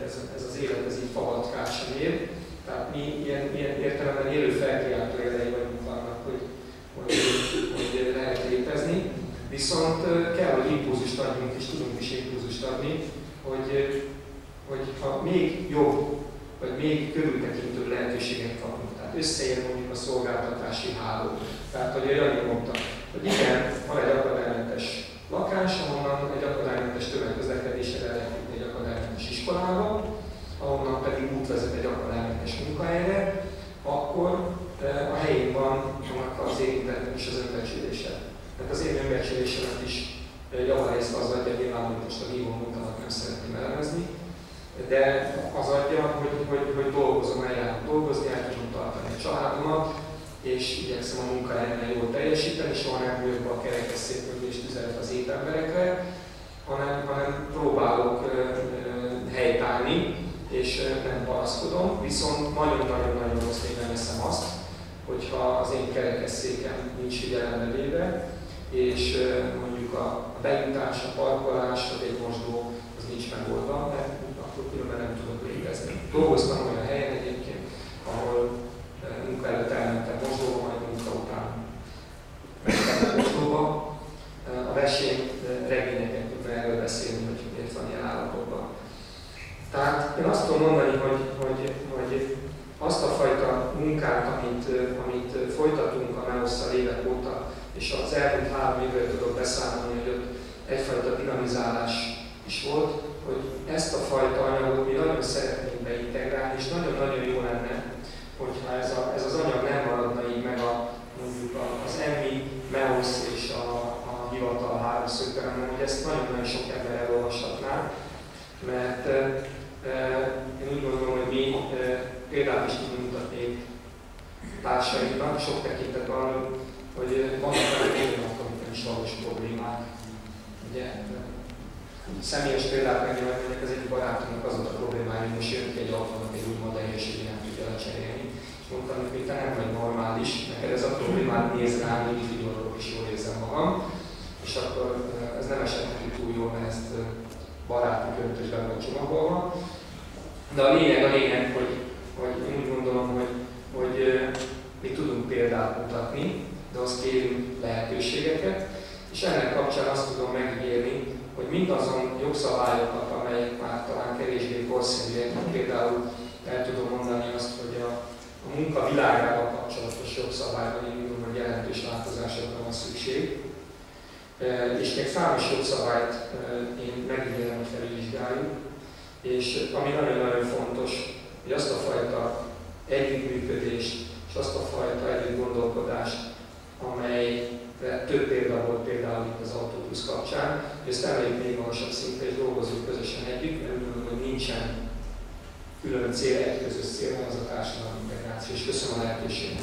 ez, ez az élet ez így favatkásan ér. Tehát mi ilyen, ilyen értelemben élő felkiáltó jelei vagyunk annak, hogy, hogy, hogy lehet létezni. Viszont kell, hogy impulzust adjunk, és tudunk is impulzust adni, hogy, hogy ha még jobb, vagy még körültekintőbb lehetőséget kapunk. Tehát összeér mondjuk a szolgáltatási háló. Tehát, hogy Jani mondta, hogy igen, van egy akadálymentes lakás, ahonnan egy akadálymentes tömegközlekedésre lehet jutni egy akadálymentes iskolába, ahonnan pedig út vezet egy akadálymentes munkahelyre, akkor a helyén van annak az érintetnek is az önbecsülése. Tehát az én önbecsülésemet is javarészt az adja, nyilván, hogy most a hívó munkámat nem szeretném elemezni, de az adja, hogy, hogy, hogy dolgozom, eljárok dolgozni, el tudom tartani a családomat, és igyekszem a munkahelyemen jól teljesíteni, soha nem vagyok be a kerekesszékből és tüzelet az étemberekre, hanem, hanem próbálok ö, ö, helytállni, és ö, nem panaszkodom, viszont nagyon-nagyon-nagyon rossz néven veszem azt, hogyha az én kerekesszékem nincs figyelembe véve, és ö, mondjuk a, a bejutás, a parkolás, vagy egy mosdó, az nincs megoldva, mert akkor különben nem tudok létezni. Dolgoztam olyan helyen egyébként, ahol munka előtt elmentem mosdóba, majd munka után mentem mosdóba. A verseny regényeket tudna erről beszélni, hogy miért van ilyen állapotban. Tehát én azt tudom mondani, hogy, hogy, hogy azt a fajta munkát, amit, amit folytatunk a meosszal évek óta, és az elmúlt három évvel tudok beszámolni, hogy ott egyfajta dinamizálás is volt, hogy ezt a fajta anyagot mi nagyon szeretnénk beintegrálni, és nagyon-nagyon jó lenne, hogyha ez, a, ez az anyag nem maradna így meg a, mondjuk az emmi, meosz és a, a hivatal háromszögben, hanem hogy ezt nagyon-nagyon sok ember elolvashatná, mert e, e, én úgy gondolom, hogy mi e, példát is tudunk mutatni társainknak, sok tekintetben, hogy vannak olyan problémák, amik nem is valós problémák. Ugye, személyes példát megjelennek, az egyik barátomnak az volt a problémája, hogy most jön ki egy autónak egy új modellje, és így nem tudja lecserélni. És mondtam, hogy te nem vagy normális, neked ez a problémát néz rám, hogy így vigyorogok és jól érzem magam. És akkor ez nem esett neki túl jól, mert ezt baráti költösben volt csomagolva. De a lényeg a lényeg, hogy, hogy én úgy gondolom, hogy, hogy mi tudunk példát mutatni, de azt kérünk lehetőségeket. És ennek kapcsán azt tudom megígérni, hogy mindazon jogszabályokat, amelyek már talán kevésbé korszerűek, például el tudom mondani azt, hogy a, a munka világával kapcsolatos jogszabályban én tudom, hogy jelentős változásokra van szükség. És még számos jogszabályt én megígérem, hogy felvizsgáljuk. És ami nagyon-nagyon fontos, hogy azt a fajta együttműködést és azt a fajta együttgondolkodást, amely több példa volt például itt az autóbusz kapcsán, hogy ezt emeljük még magasabb szintre és dolgozunk közösen együtt, mert úgy gondolom, hogy nincsen külön cél, egy közös cél, hanem az a társadalmi integráció. És köszönöm a lehetőséget.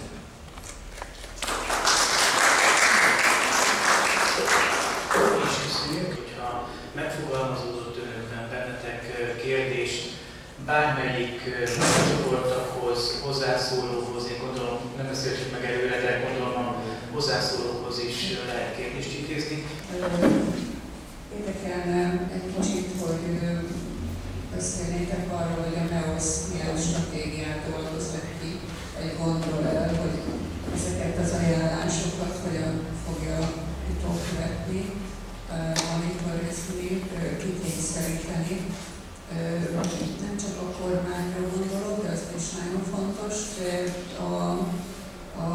És köszönjük, hogyha megfogalmazódott önökben bennetek kérdést bármelyik csoportokhoz, hozzászólóhoz, én gondolom, nem beszéltük meg előre, de gondolom a hozzászólókhoz is lehet kérdést intézni. Érdekelne egy kicsit, hogy beszélnétek arról, hogy a meosz milyen stratégiát dolgozott ki, vagy gondol el, hogy ezeket az ajánlásokat hogyan fogja utókövetni, amikor ezt mi kitényszeríteni. Nem csak a kormányra gondolok, de az is nagyon fontos, de a, a,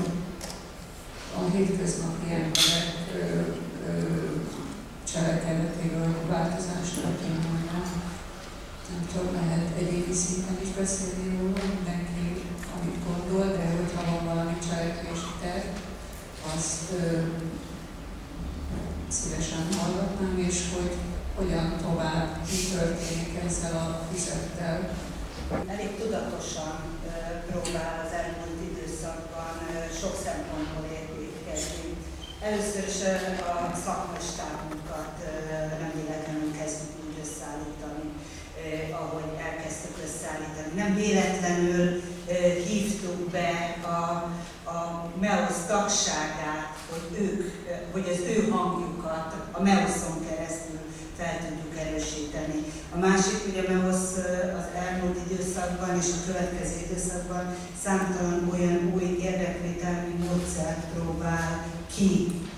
a hétköznapi emberek ö, ö, cselekedetéről változást történne. Nem tudom, lehet egyéni szinten is beszélni róla, mindenki, amit gondol, de hogyha van valami cselekvési terv, azt ö, szívesen hallgatnám, és hogy hogyan tovább, mi történik ezzel a füzettel. Elég tudatosan próbál az elmúlt időszakban sok szempontból építkezni. Először is a szakmai stábunkat nem véletlenül kezdjük úgy összeállítani, ahogy elkezdtük összeállítani. Nem véletlenül hívtuk be a, a meosz tagságát, hogy ők, hogy az ő hangjukat a meoszon keresztül fel tudjuk erősíteni. A másik másik, ugye MEOSZ az elmúlt időszakban és a következő időszakban számtalan olyan új érdekvételmi módszert próbál ki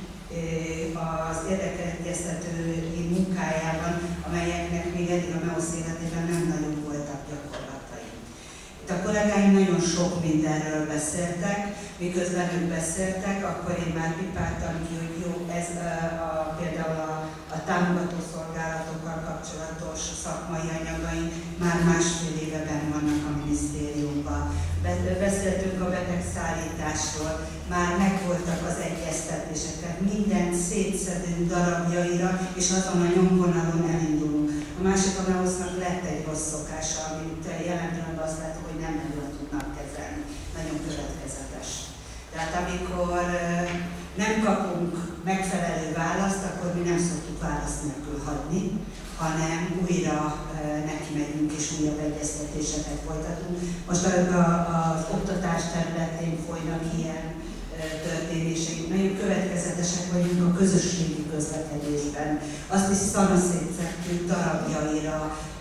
az érdekelegyeztetői munkájában, amelyeknek még eddig a MEOSZ életében nem nagyon voltak gyakorlatai. Itt a kollégáim nagyon sok mindenről beszéltek, miközben ők beszéltek, akkor én már pipáltam ki, hogy jó, ez a, a, például a, a támogató szolgálatokkal kapcsolatos szakmai anyagaink már másfél éveben vannak a minisztériumban. Beszéltünk a betegszállításról, már megvoltak az egyeztetések, tehát mindent szétszedünk darabjaira, és azon a nyomvonalon elindulunk. A másik a MEOSZ-nak lett egy rossz szokása, amit jelen pillanatban azt látom, hogy nem nagyon tudnak kezelni. Nagyon következetes. Tehát amikor nem kapunk megfelelő választ, akkor mi nem szoktuk választ nélkül hagyni, hanem újra neki megyünk és újabb egyeztetéseket folytatunk. Most az oktatás területén folynak ilyen történéseink. Nagyon következetesek vagyunk a közösségi közlekedésben. Azt is szanaszétszettük darabjaira,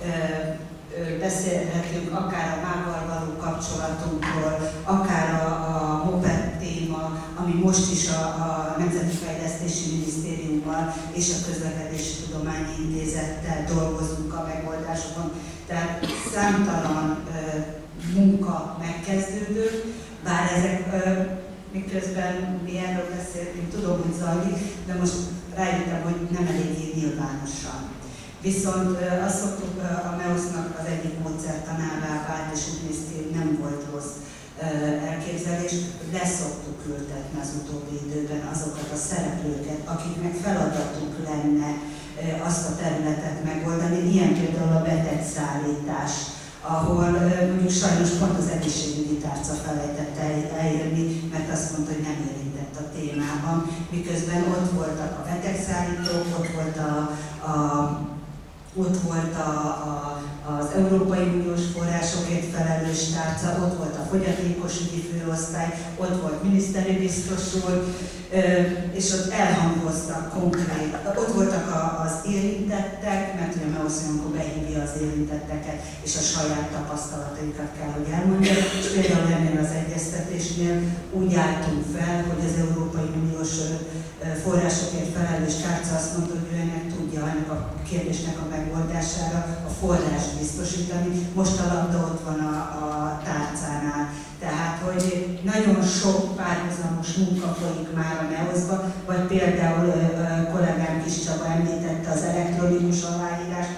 beszélhetünk akár a mával való kapcsolatunkról, akár a, a moped téma, ami most is a, a Nemzeti Fejlesztési Minisztériummal és a Közlekedési Tudományi Intézettel dolgozunk a megoldásokon. Tehát számtalan ö, munka megkezdődött, bár ezek ö, miközben mi erről beszéltünk, tudom, hogy zajlik, de most rájöttem, hogy nem eléggé nyilvánosan. Viszont azt szoktuk, a MEOSZ-nak az egyik módszertanává vált, és úgy néz ki, hogy nem volt rossz elképzelés, hogy leszoktuk ültetni az utóbbi időben azokat a szereplőket, akiknek feladatuk lenne azt a területet megoldani, ilyen például a betegszállítás, ahol mondjuk sajnos pont az egészségügyi tárca felejtett eljönni, mert azt mondta, hogy nem érintett a témában, miközben ott voltak a betegszállítók, ott volt a, a Ott volt a, a, az Európai Uniós forrásokért felelős tárca, ott volt a fogyatékosügyi főosztály, ott volt miniszteri biztos úr, és ott elhangoztak konkrét, ott voltak a, az érintettek, mert ugye MEOSZ olyankor behívja az érintetteket, és a saját tapasztalataikat kell, hogy elmondják, és például ennél az egyeztetésnél úgy álltunk fel, hogy az Európai Uniós forrásokért felelős tárca azt mondta, hogy ő ennek tudja ennek a kérdésnek a megoldására a forrást biztosítani. Most a labda ott van a, a tárcánál. Tehát, hogy nagyon sok párhuzamos munka folyik már a MEOSZ-ba, vagy például a kollégám Kis Csaba említette az elektronikus aláírást,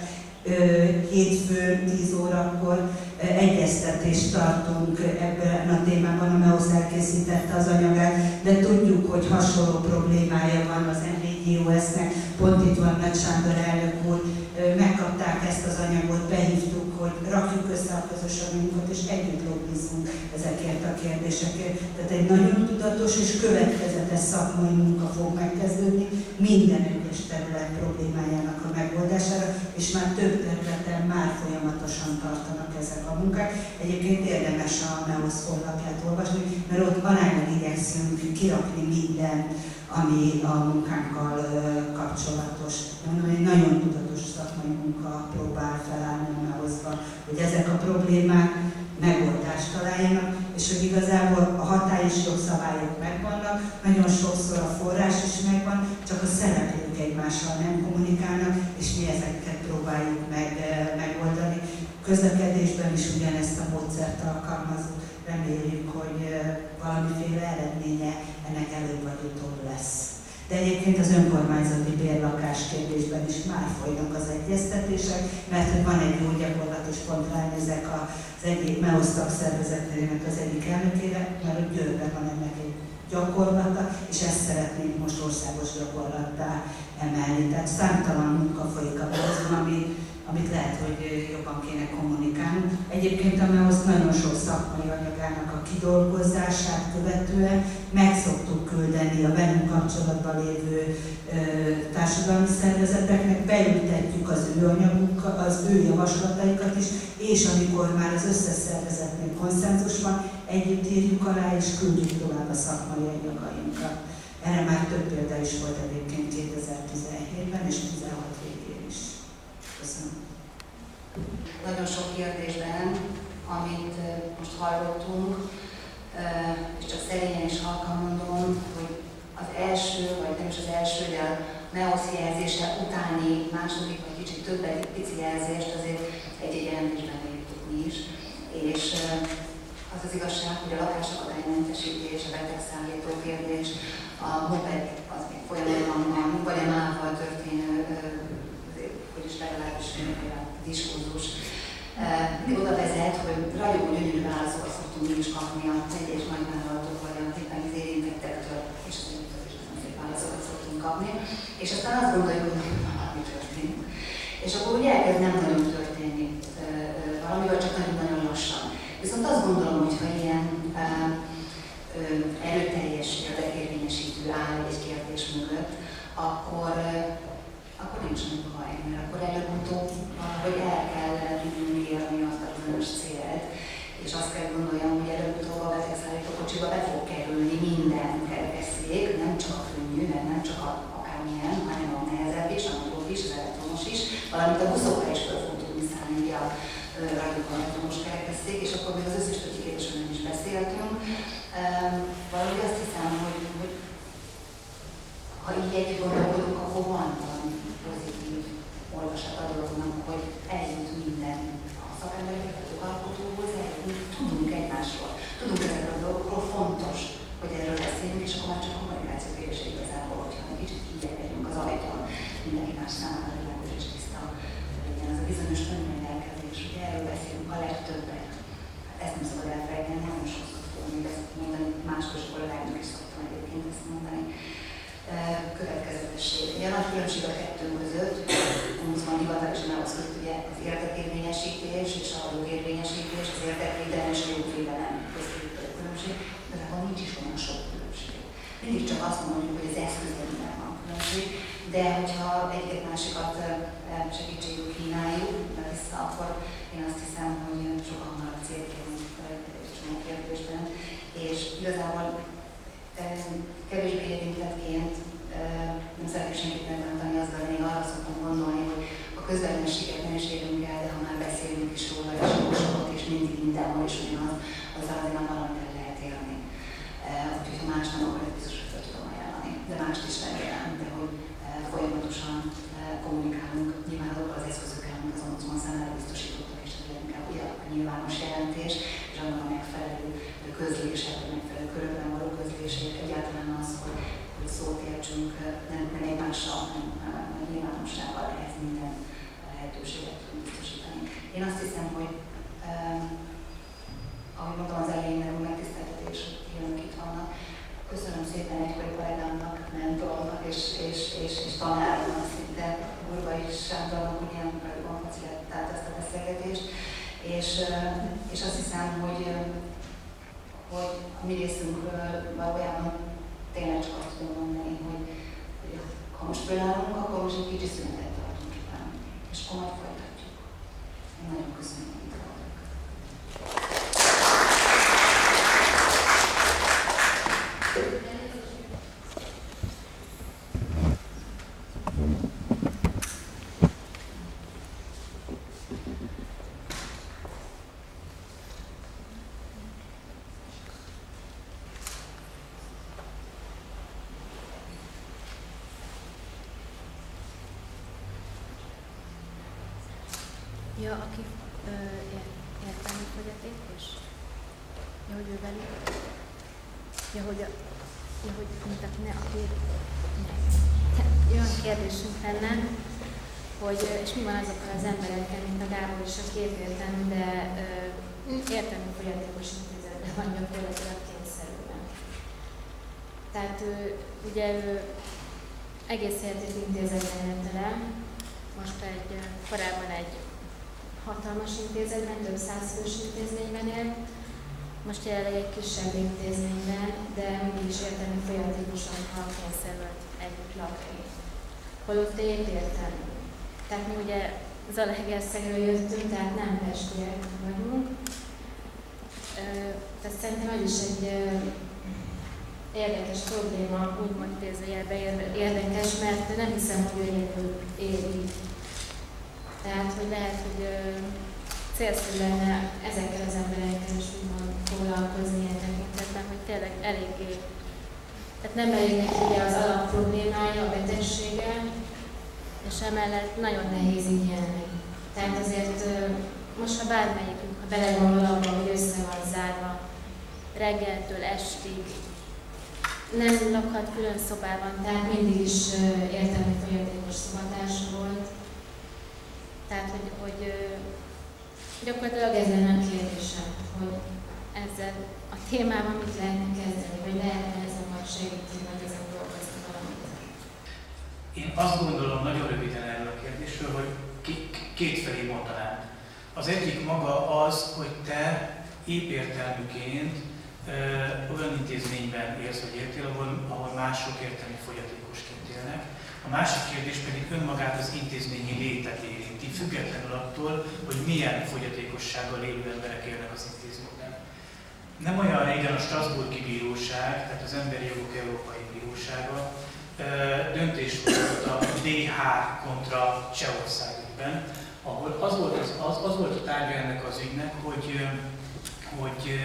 hétfőn tíz órakor egyeztetést tartunk ebben a témában, a MEOSZ elkészítette az anyagát, de tudjuk, hogy hasonló problémája van az en vé gé o es-nek, pont itt van Nagy Sándor elnök úr, megkapták ezt az anyagot, behívtuk, hogy rakjuk össze a közös anyagunkat, és együtt lobbizunk ezekért a kérdésekért. Tehát egy nagyon tudatos és következetes szakmai munka fog megkezdődni minden egyes terület problémájának a megoldására, és már több területen már folyamatosan tartanak ezek a munkák. Egyébként érdemes a MEOSZ honlapját olvasni, mert ott aránylag igyekszünk kirakni mindent, ami a munkánkkal kapcsolatos. Mondom, egy nagyon tudatos szakmai munka próbál felállni a MEOSZ-ba, hogy ezek a problémák megoldást találjanak, és hogy igazából a hatályos jogszabályok megvannak, nagyon sokszor a forrás is megvan, csak a szereplők egymással nem kommunikálnak, és mi ezeket próbáljuk meg, megoldani. Közlekedésben is ugyanezt a módszert alkalmazunk. Reméljük, hogy valamiféle eredménye ennek előbb vagy utóbb lesz. De egyébként az önkormányzati bérlakás kérdésben is már folynak az egyeztetések, mert hogy van egy jó gyakorlat, és pont ránézek az egyik MEOSZ tagszervezetének az egyik elnökére, mert hogy Győrben van ennek egy gyakorlata, és ezt szeretnénk most országos gyakorlattá emelni. Tehát számtalan munka folyik a MEOSZ-ban, ami amit lehet, hogy jobban kéne kommunikálnunk. Egyébként a MEOSZ nagyon sok szakmai anyagának a kidolgozását követően meg szoktuk küldeni a velünk kapcsolatban lévő ö, társadalmi szervezeteknek, beültetjük az ő anyagukat, az ő javaslataikat is, és amikor már az összes szervezetnél konszenzus van, együtt írjuk alá és küldjük tovább a szakmai anyagainkat. Erre már több példa is volt egyébként kétezer-tizenhétben és tizenhat végén is. Köszönöm. Nagyon sok kérdésben, amit most hallottunk, és csak szerényen és halkan mondom, hogy az első, vagy nem is az első, de a NEOSZ jelzése utáni második, vagy kicsit többet pici jelzést azért egy-egy jelentésben írtuk mi is. És az az igazság, hogy a lakásakadálymentesítés, a betegszállító kérdés, a moped az még folyamatban van, vagy a mávval történő, hogy is legalábbis a diskurzus, oda vezet, hogy ragyogó gyönyörű válaszokat szoktunk mi is kapni a egyes nagyvállalatok, vagy a éppen az érintettektől, és az érintettől is nagyon szép válaszokat szoktunk kapni. És aztán azt gondoljuk, hogy valami történik. És akkor ugye elkezd nem nagyon történni valamivel, csak nagyon-nagyon lassan. Viszont azt gondolom, hogy ha ilyen erőteljes érdekérvényesítő áll egy kérdés mögött, akkor, akkor nincs nagy baj, mert akkor előbb-utóbb valahogy el kell érni azt a bizonyos célt, és azt kell gondoljam, hogy előbb-utóbb a betegszállító kocsiba be fog kerülni minden kerekesszék, nem csak a könnyű, mert nem csak a, akármilyen, hanem a nehezebb is, a nagyobb is, az elektromos is, valamint a buszokra is fel fog tudni szállni a rajtuk a elektromos kerekesszék, és akkor még az összes többi kérdésről nem is beszéltünk. Valahogy azt hiszem, hogy, hogy ha így együtt gondolkodunk, akkor van valami pozitív olvasat a dolognak, hogy eljut minden a szakemberekhez, az alkotóhoz, eljut, tudunk egymásról, tudunk ezekről a dolgokról, fontos, hogy erről beszélünk, és akkor már csak kommunikáció kérdése igazából, hogyha egy kicsit kigyerkedjünk az ajtón, mindenki más számára világos és tiszta legyen az a bizonyos önrendelkezés, hogy erről beszélünk a legtöbbet. Ezt nem szabad elfelejteni, nagyon sokszor tudom még ezt mondani, máskos kollégáknak is szoktam egyébként ezt mondani. Következetesség. Ugye a nagy különbség a kettő között, ombudsman hivatalosan ahhoz köt ugye az érdekérvényesítés és a jogérvényesítés, az érdekvédelem és a jogvédelem között a különbség, de akkor nincs is olyan sok különbség. Mindig csak azt mondjuk, hogy az eszközben van különbség, de hogyha egy-egy másikat segítségül kínáljuk vissza, akkor én azt hiszem, hogy sokkal hamarabb célként csomó kérdésben, és igazából kevésbé érintettként nem szeretnék senkit megbántani azzal, hogy én arra szoktam gondolni, hogy a közvetlenséget nem is érünk el, de ha már beszélünk is róla, és sokat, és mindig mindenhol is ugyanaz, azzal azért már valamit el lehet érni. Úgyhogy ha más nem, akkor biztos, hogy fel tudom ajánlani. De mást is remélem, de hogy folyamatosan kommunikálunk nyilván azokkal az eszközökkel, amik az ombudsman számára biztosítottak, és ez inkább ugye a nyilvános jelentés, és annak a megfelelő közlések, a megfelelő körökben való közlések, egyáltalán az, hogy, hogy szót értsünk, nem, nem egymással, hanem a nyilvánossággal ehhez minden lehetőséget tudunk biztosítani. Én azt hiszem, hogy um, ahogy mondtam az elején, mert megtiszteltetés, hogy jönnek itt vannak. Köszönöm szépen egykori kollégámnak, mentoromnak és, és, és, és tanáromnak, szinte Burbai Sándornak, hogy ilyen van facilitált ezt a beszélgetést. És, és azt hiszem, hogy, hogy a mi részünkről valójában tényleg csak azt tudom mondani, hogy, hogy ha most fölállunk, akkor most egy kicsi szünetet tartunk után, és akkor majd folytatjuk. Én nagyon köszönöm, hogy itt voltak. Ja, aki ö, értelmi fogyatékos? Ja, hogy ő velük? Ja, hogy, a, ja, hogy mint aki ne, aki olyan kérdésünk lenne, hogy, és mi van azokkal az emberekkel, mint a Gábor is, aki értelmű, de ö, értelmi fogyatékos intézetben van gyakorlatilag kényszerülve. Tehát ő, ugye ő egész életét intézetben élte le, most egy, korábban egy hatalmas intézetben, több száz fős intézményben él, most jelenleg egy kisebb intézményben, de mindig is értelmi folyatékosokkal kényszerült együtt lakni. Holott épp értelmi. Tehát mi ugye Zalaegerszegről jöttünk, tehát nem pestiek vagyunk. Tehát szerintem ez is egy érdekes probléma, úgymond idézőjelben érdekes, mert nem hiszem, hogy ő egyedül éli Tehát, hogy lehet, hogy célszerű lenne ezekkel az emberekkel is úgymond foglalkozni ilyen tekintetben, hogy tényleg eléggé, tehát nem elég neki ugye az alap problémája, a betegsége, és emellett nagyon nehéz így élni. Tehát azért most, ha bármelyikünk, ha belegondol abba, hogy össze van zárva reggeltől estig, nem lakhat külön szobában, tehát mindig is értelmi fogyatékos szobatása volt. Tehát, hogy, hogy gyakorlatilag ez lenne a kérdésem, hogy ezzel a témával mit lehetne kezdeni, vagy lehetne ezen majd segíteni, vagy ezen dolgozni valamit. Én azt gondolom nagyon röviden erről a kérdésről, hogy kétfelé mondanám. Az egyik maga az, hogy te épértelműként olyan intézményben élsz, vagy értél, ahol, ahol mások értelmi fogyatékosként élnek. A másik kérdés pedig önmagát az intézményi létet érinti, függetlenül attól, hogy milyen fogyatékossággal élő emberek élnek az intézményben. Nem olyan régen a Strasbourgi Bíróság, tehát az Emberi Jogok Európai Bírósága döntést hozott a dé há kontra Csehország ügyben, ahol az volt, az, az, az volt a tárgya ennek az ügynek, hogy hogy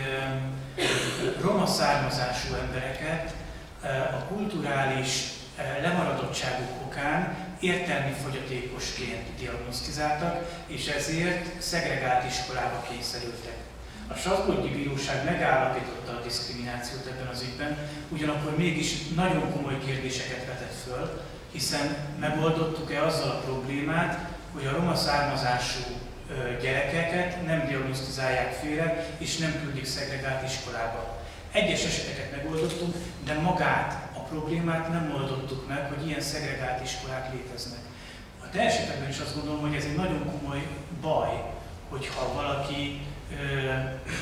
roma származású embereket a kulturális lemaradottságuk okán értelmi fogyatékosként diagnosztizáltak, és ezért szegregált iskolába kényszerültek. A Strasbourgi Bíróság megállapította a diszkriminációt ebben az ügyben, ugyanakkor mégis nagyon komoly kérdéseket vetett föl, hiszen megoldottuk-e azzal a problémát, hogy a roma származású gyerekeket nem diagnosztizálják félre, és nem küldik szegregált iskolába. Egyes eseteket megoldottunk, de magát, a problémát nem oldottuk meg, hogy ilyen szegregált iskolák léteznek. A te esetekben is azt gondolom, hogy ez egy nagyon komoly baj, hogyha valaki ö, ö,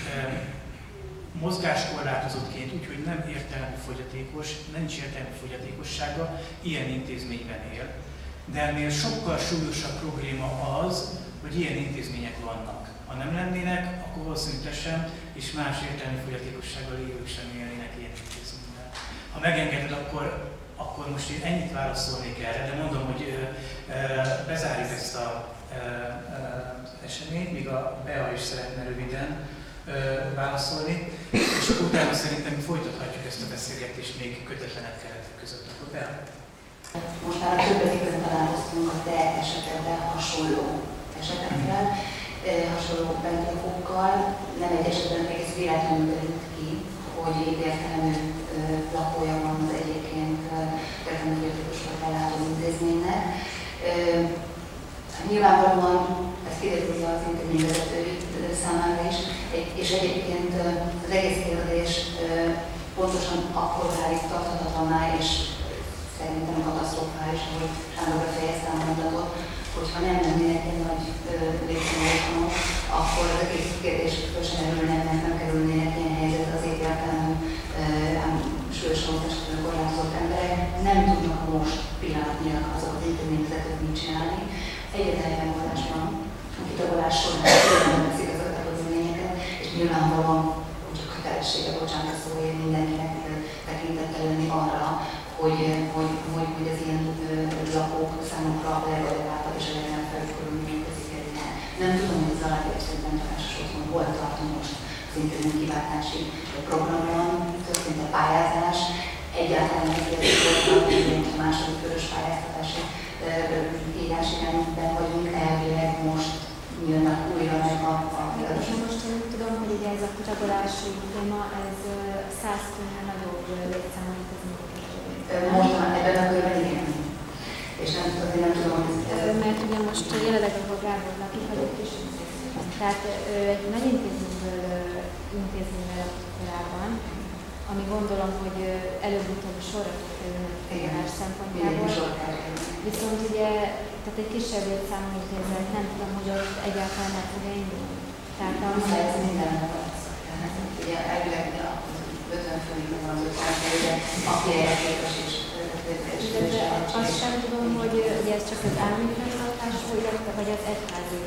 mozgáskorlátozottként, úgyhogy nem értelmi fogyatékos, nincs értelmi fogyatékossága, ilyen intézményben él. De ennél sokkal súlyosabb probléma az, hogy ilyen intézmények vannak. Ha nem lennének, akkor valószínűleg sem, és más értelmi fogyatékossággal élők sem élnének ilyen intézményben. Ha megengeded, akkor, akkor most én ennyit válaszolnék erre, de mondom, hogy ö, ö, bezárjuk ezt a ö, ö, eseményt, míg a Bea is szeretne röviden ö, válaszolni, és akkor utána szerintem folytathatjuk ezt a beszélgetést még kötetlenebb keretek között. Akkor Bea? Most már a többet közben találkoztunk a te esetedben hasonló esetekkel, hasonló bentófokkal. Nem egy esetben egész véletlenül derült ki, hogy értelmű lakója van az egyébként értelmű fogyatékosról ellátó intézménynek. Nyilvánvalóan ez kiderül az intézményvezetői számára is, és egyébként az egész kérdés pontosan akkor válik tarthatatlanná, és szerintem katasztrofális, hogy Sándor befejezte a mondatot, hogyha nem lennének egy nagy létszámok, akkor az egész kérdés föl sem erülne, mert nem kerülnének ilyen helyzet az épértelmű súlyos mozgássérülő korlátozott emberek. Nem tudnak most pillanatnyilag azok az intézményvezetők mit csinálni. Egyetlen egy megoldás van, a kitagolás során különben veszik azokat a körülményeket, és nyilvánvalóan, hogy a kötelessége, bocsánat a szóért mindenkinek tekintettel lenni arra, hogy, hogy, hogy, hogy az ilyen lakók számukra a legadóbbább és a legfelelőbb körülmények közik el. Nem tudom, hogy az alábbérségben tanácsos otthon hol tart most az intézmény kiváltási programon, történt a pályázás, egyáltalán egy kérdés a második körös pályáztatási írás irányban vagyunk, elvileg most jönnek újra meg a kérdések. Most én tudom, hogy ugye ez a kutatási téma, ez száz főnél nagyobb létszámú intézmények. Most már ebben a körben igen. És nem, azért nem tudom, hogy ez... Mert ugye most jelenleg a Gábor lakik, vagy egy kis intézmény. Tehát egy nagy intézményből intézményvel lakott korábban, ami gondolom, hogy előbb-utóbb sorra fog kerülni a foglalás szempontjából. Viszont ugye, tehát egy kisebb létszámú intézet, nem tudom, hogy ott egyáltalán meg fog indulni. Tehát a... Ez minden lesz. Ugye elvileg ötven főig van az ötven fő, de aki erre képes is. Azt sem tudom, hogy ugye ez csak az állami fenntartású, vagy az egyházi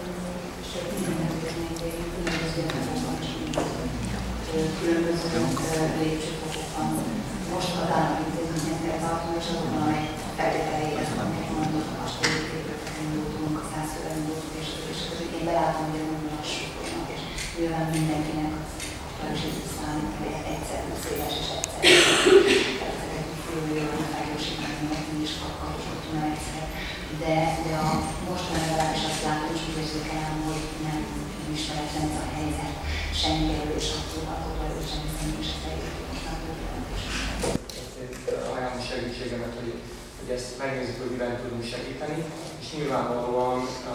különböző lépcsőfokokon. Most az állami intézményekkel tartunk, és azokon, amely feltételeihez, amiket mondott, a stélépépőket indultunk, százfőre indultunk, és nyilván mindenkinek a francízis számít, hogy egyszerű, széles és egyszerű. Tehát ezeket fölülően erősíteni, mert mi is kapcsolatban egyszer. De, de a mostanában legalábbis azt látom, és úgy érzékelem, hogy nem ismeretlen ez a helyzet. Semmi kerülés abszolútól, hogy semmi személy se felépül most már több jelentőségben. Ajánlom segítségemet, hogy, hogy ezt megnézzük, hogy miben tudunk segíteni, és nyilvánvalóan a,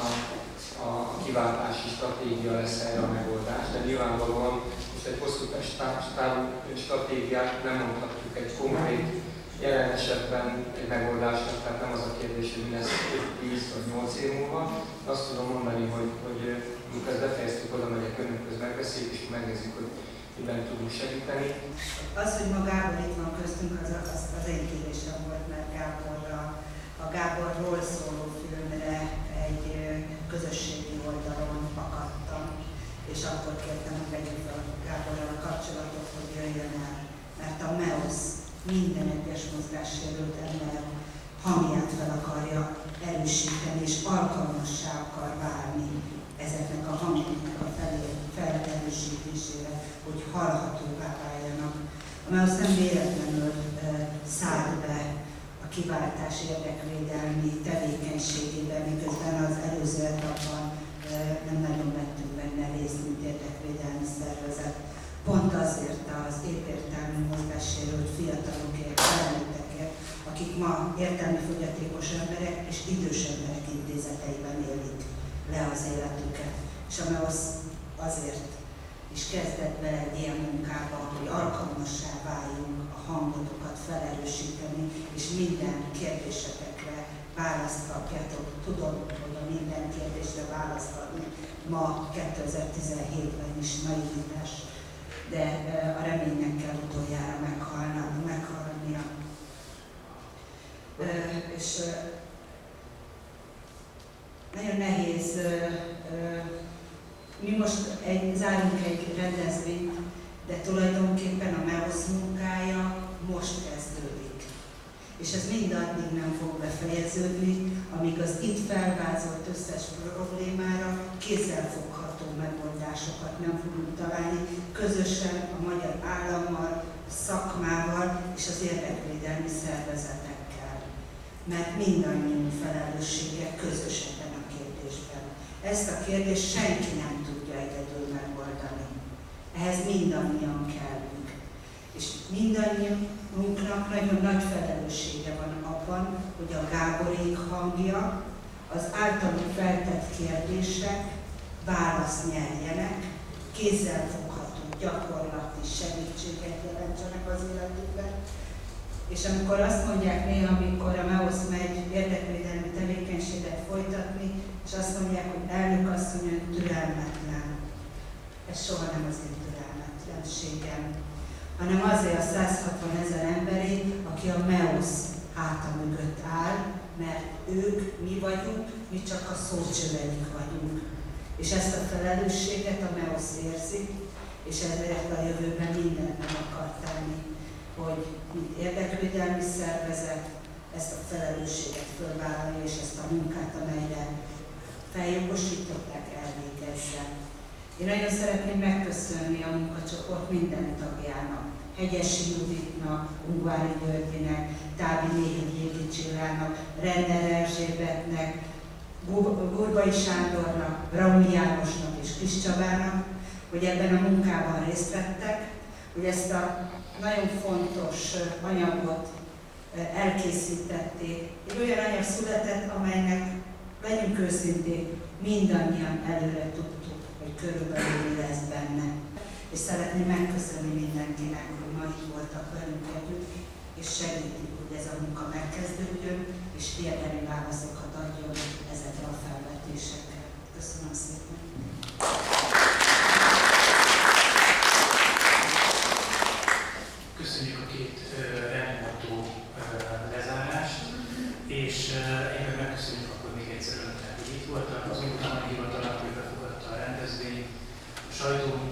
a kiváltási stratégia lesz erre a megoldás, de nyilvánvalóan most egy hosszú távú stratégiát nem mondhatjuk egy konkrét jelen esetben egy megoldásnak, tehát nem az a kérdés, hogy mi lesz tíz vagy nyolc év múlva. Azt tudom mondani, hogy, hogy amikor ezt befejeztük, oda megyek önökhöz, megbeszéljük, és megnézzük, hogy miben tudunk segíteni. Az, hogy ma Gábor itt van köztünk, az, az, az én kérésem volt, mert Gáborra, a Gáborról szóló filmre egy közösségi oldalon akadtam, és akkor kértem, hogy vegyük fel Gáborral a kapcsolatot, hogy jöjjön el, mert a MEOSZ minden egyes mozgássérült ember hangját fel akarja erősíteni, és alkalmassá akar válni ezeknek a hangjainknak a felerősítésére, hogy hallhatóvá váljanak. A MEOSZ nem véletlenül e, szállt be a kiváltás érdekvédelmi tevékenységében, miközben az előző etapban e, nem nagyon vettünk benne részt, mint érdekvédelmi szervezet. Pont azért az épértelmű mozgássérült fiatalokért, felnőttekért, akik ma értelmi fogyatékos emberek és idős emberek intézeteiben élik le az életüket. És a MEOSZ azért is kezdett bele egy ilyen munkába, hogy alkalmassá váljunk a hangotokat felerősíteni, és minden kérdésetekre választ kapjatok. Tudom, hogy a minden kérdésre választ adni ma kétezer-tizenhétben is naivitás, de a reménynek kell utoljára meghalnia. És nagyon nehéz, mi most egy, zárunk egy rendezvényt, de tulajdonképpen a MEOSZ munkája most kezdődik. És ez mindaddig nem fog befejeződni, amíg az itt felvázolt összes problémára kézzelfogható megoldásokat nem fogunk találni, közösen a magyar állammal, a szakmával és az érdekvédelmi szervezetekkel. Mert mindannyiunk felelőssége közös ebben a kérdésben. Ezt a kérdést senki nem tudja egyedül megoldani. Ehhez mindannyian kellünk. És mindannyiunknak nagyon nagy felelőssége van abban, hogy a Gáborék hangja, az általuk feltett kérdések választ nyerjenek, kézzelfogható gyakorlati segítséget jelentsenek az életükben. És amikor azt mondják néha, amikor a MEOSZ megy érdekvédelmi tevékenységet folytatni, és azt mondják, hogy elnök asszony ön türelmetlen. Ez soha nem az én türelmetlenségem, hanem azért a száz hatvan ezer emberé, aki a MEOSZ háta mögött áll, mert ők, mi vagyunk, mi csak a szócsöveik vagyunk. És ezt a felelősséget a MEOSZ érzi, és ezért a jövőben mindent meg akar tenni, hogy mint érdekvédelmi szervezet ezt a felelősséget fölvállalja, és ezt a munkát, amelyre feljogosították, elvégezze. Én nagyon szeretném megköszönni a munkacsoport minden tagjának, Hegyesi Juditnak, Ungvári Györgyinek, Távi Néhi Csillának, Renner Erzsébetnek, Gurbai Sándornak, Raúl Jánosnak és Kis Csabának, hogy ebben a munkában részt vettek, hogy ezt a nagyon fontos anyagot elkészítették. Egy olyan anyag született, amelynek, legyünk őszinték, mindannyian előre tudtuk, hogy körülbelül mi lesz benne. És szeretném megköszönni mindenkinek, hogy ma itt voltak velünk együtt, és segítik, hogy ez a munka megkezdődjön, és érdemi válaszokat adjon ezekre a felvetésekre. Köszönöm szépen! Köszönjük a két rendmutató lezárást, és egyben megköszönjük akkor még egyszer önöknek, hogy itt voltak. Az Ombudsmani Hivatal, hogy befogadta a rendezvényt, a sajtó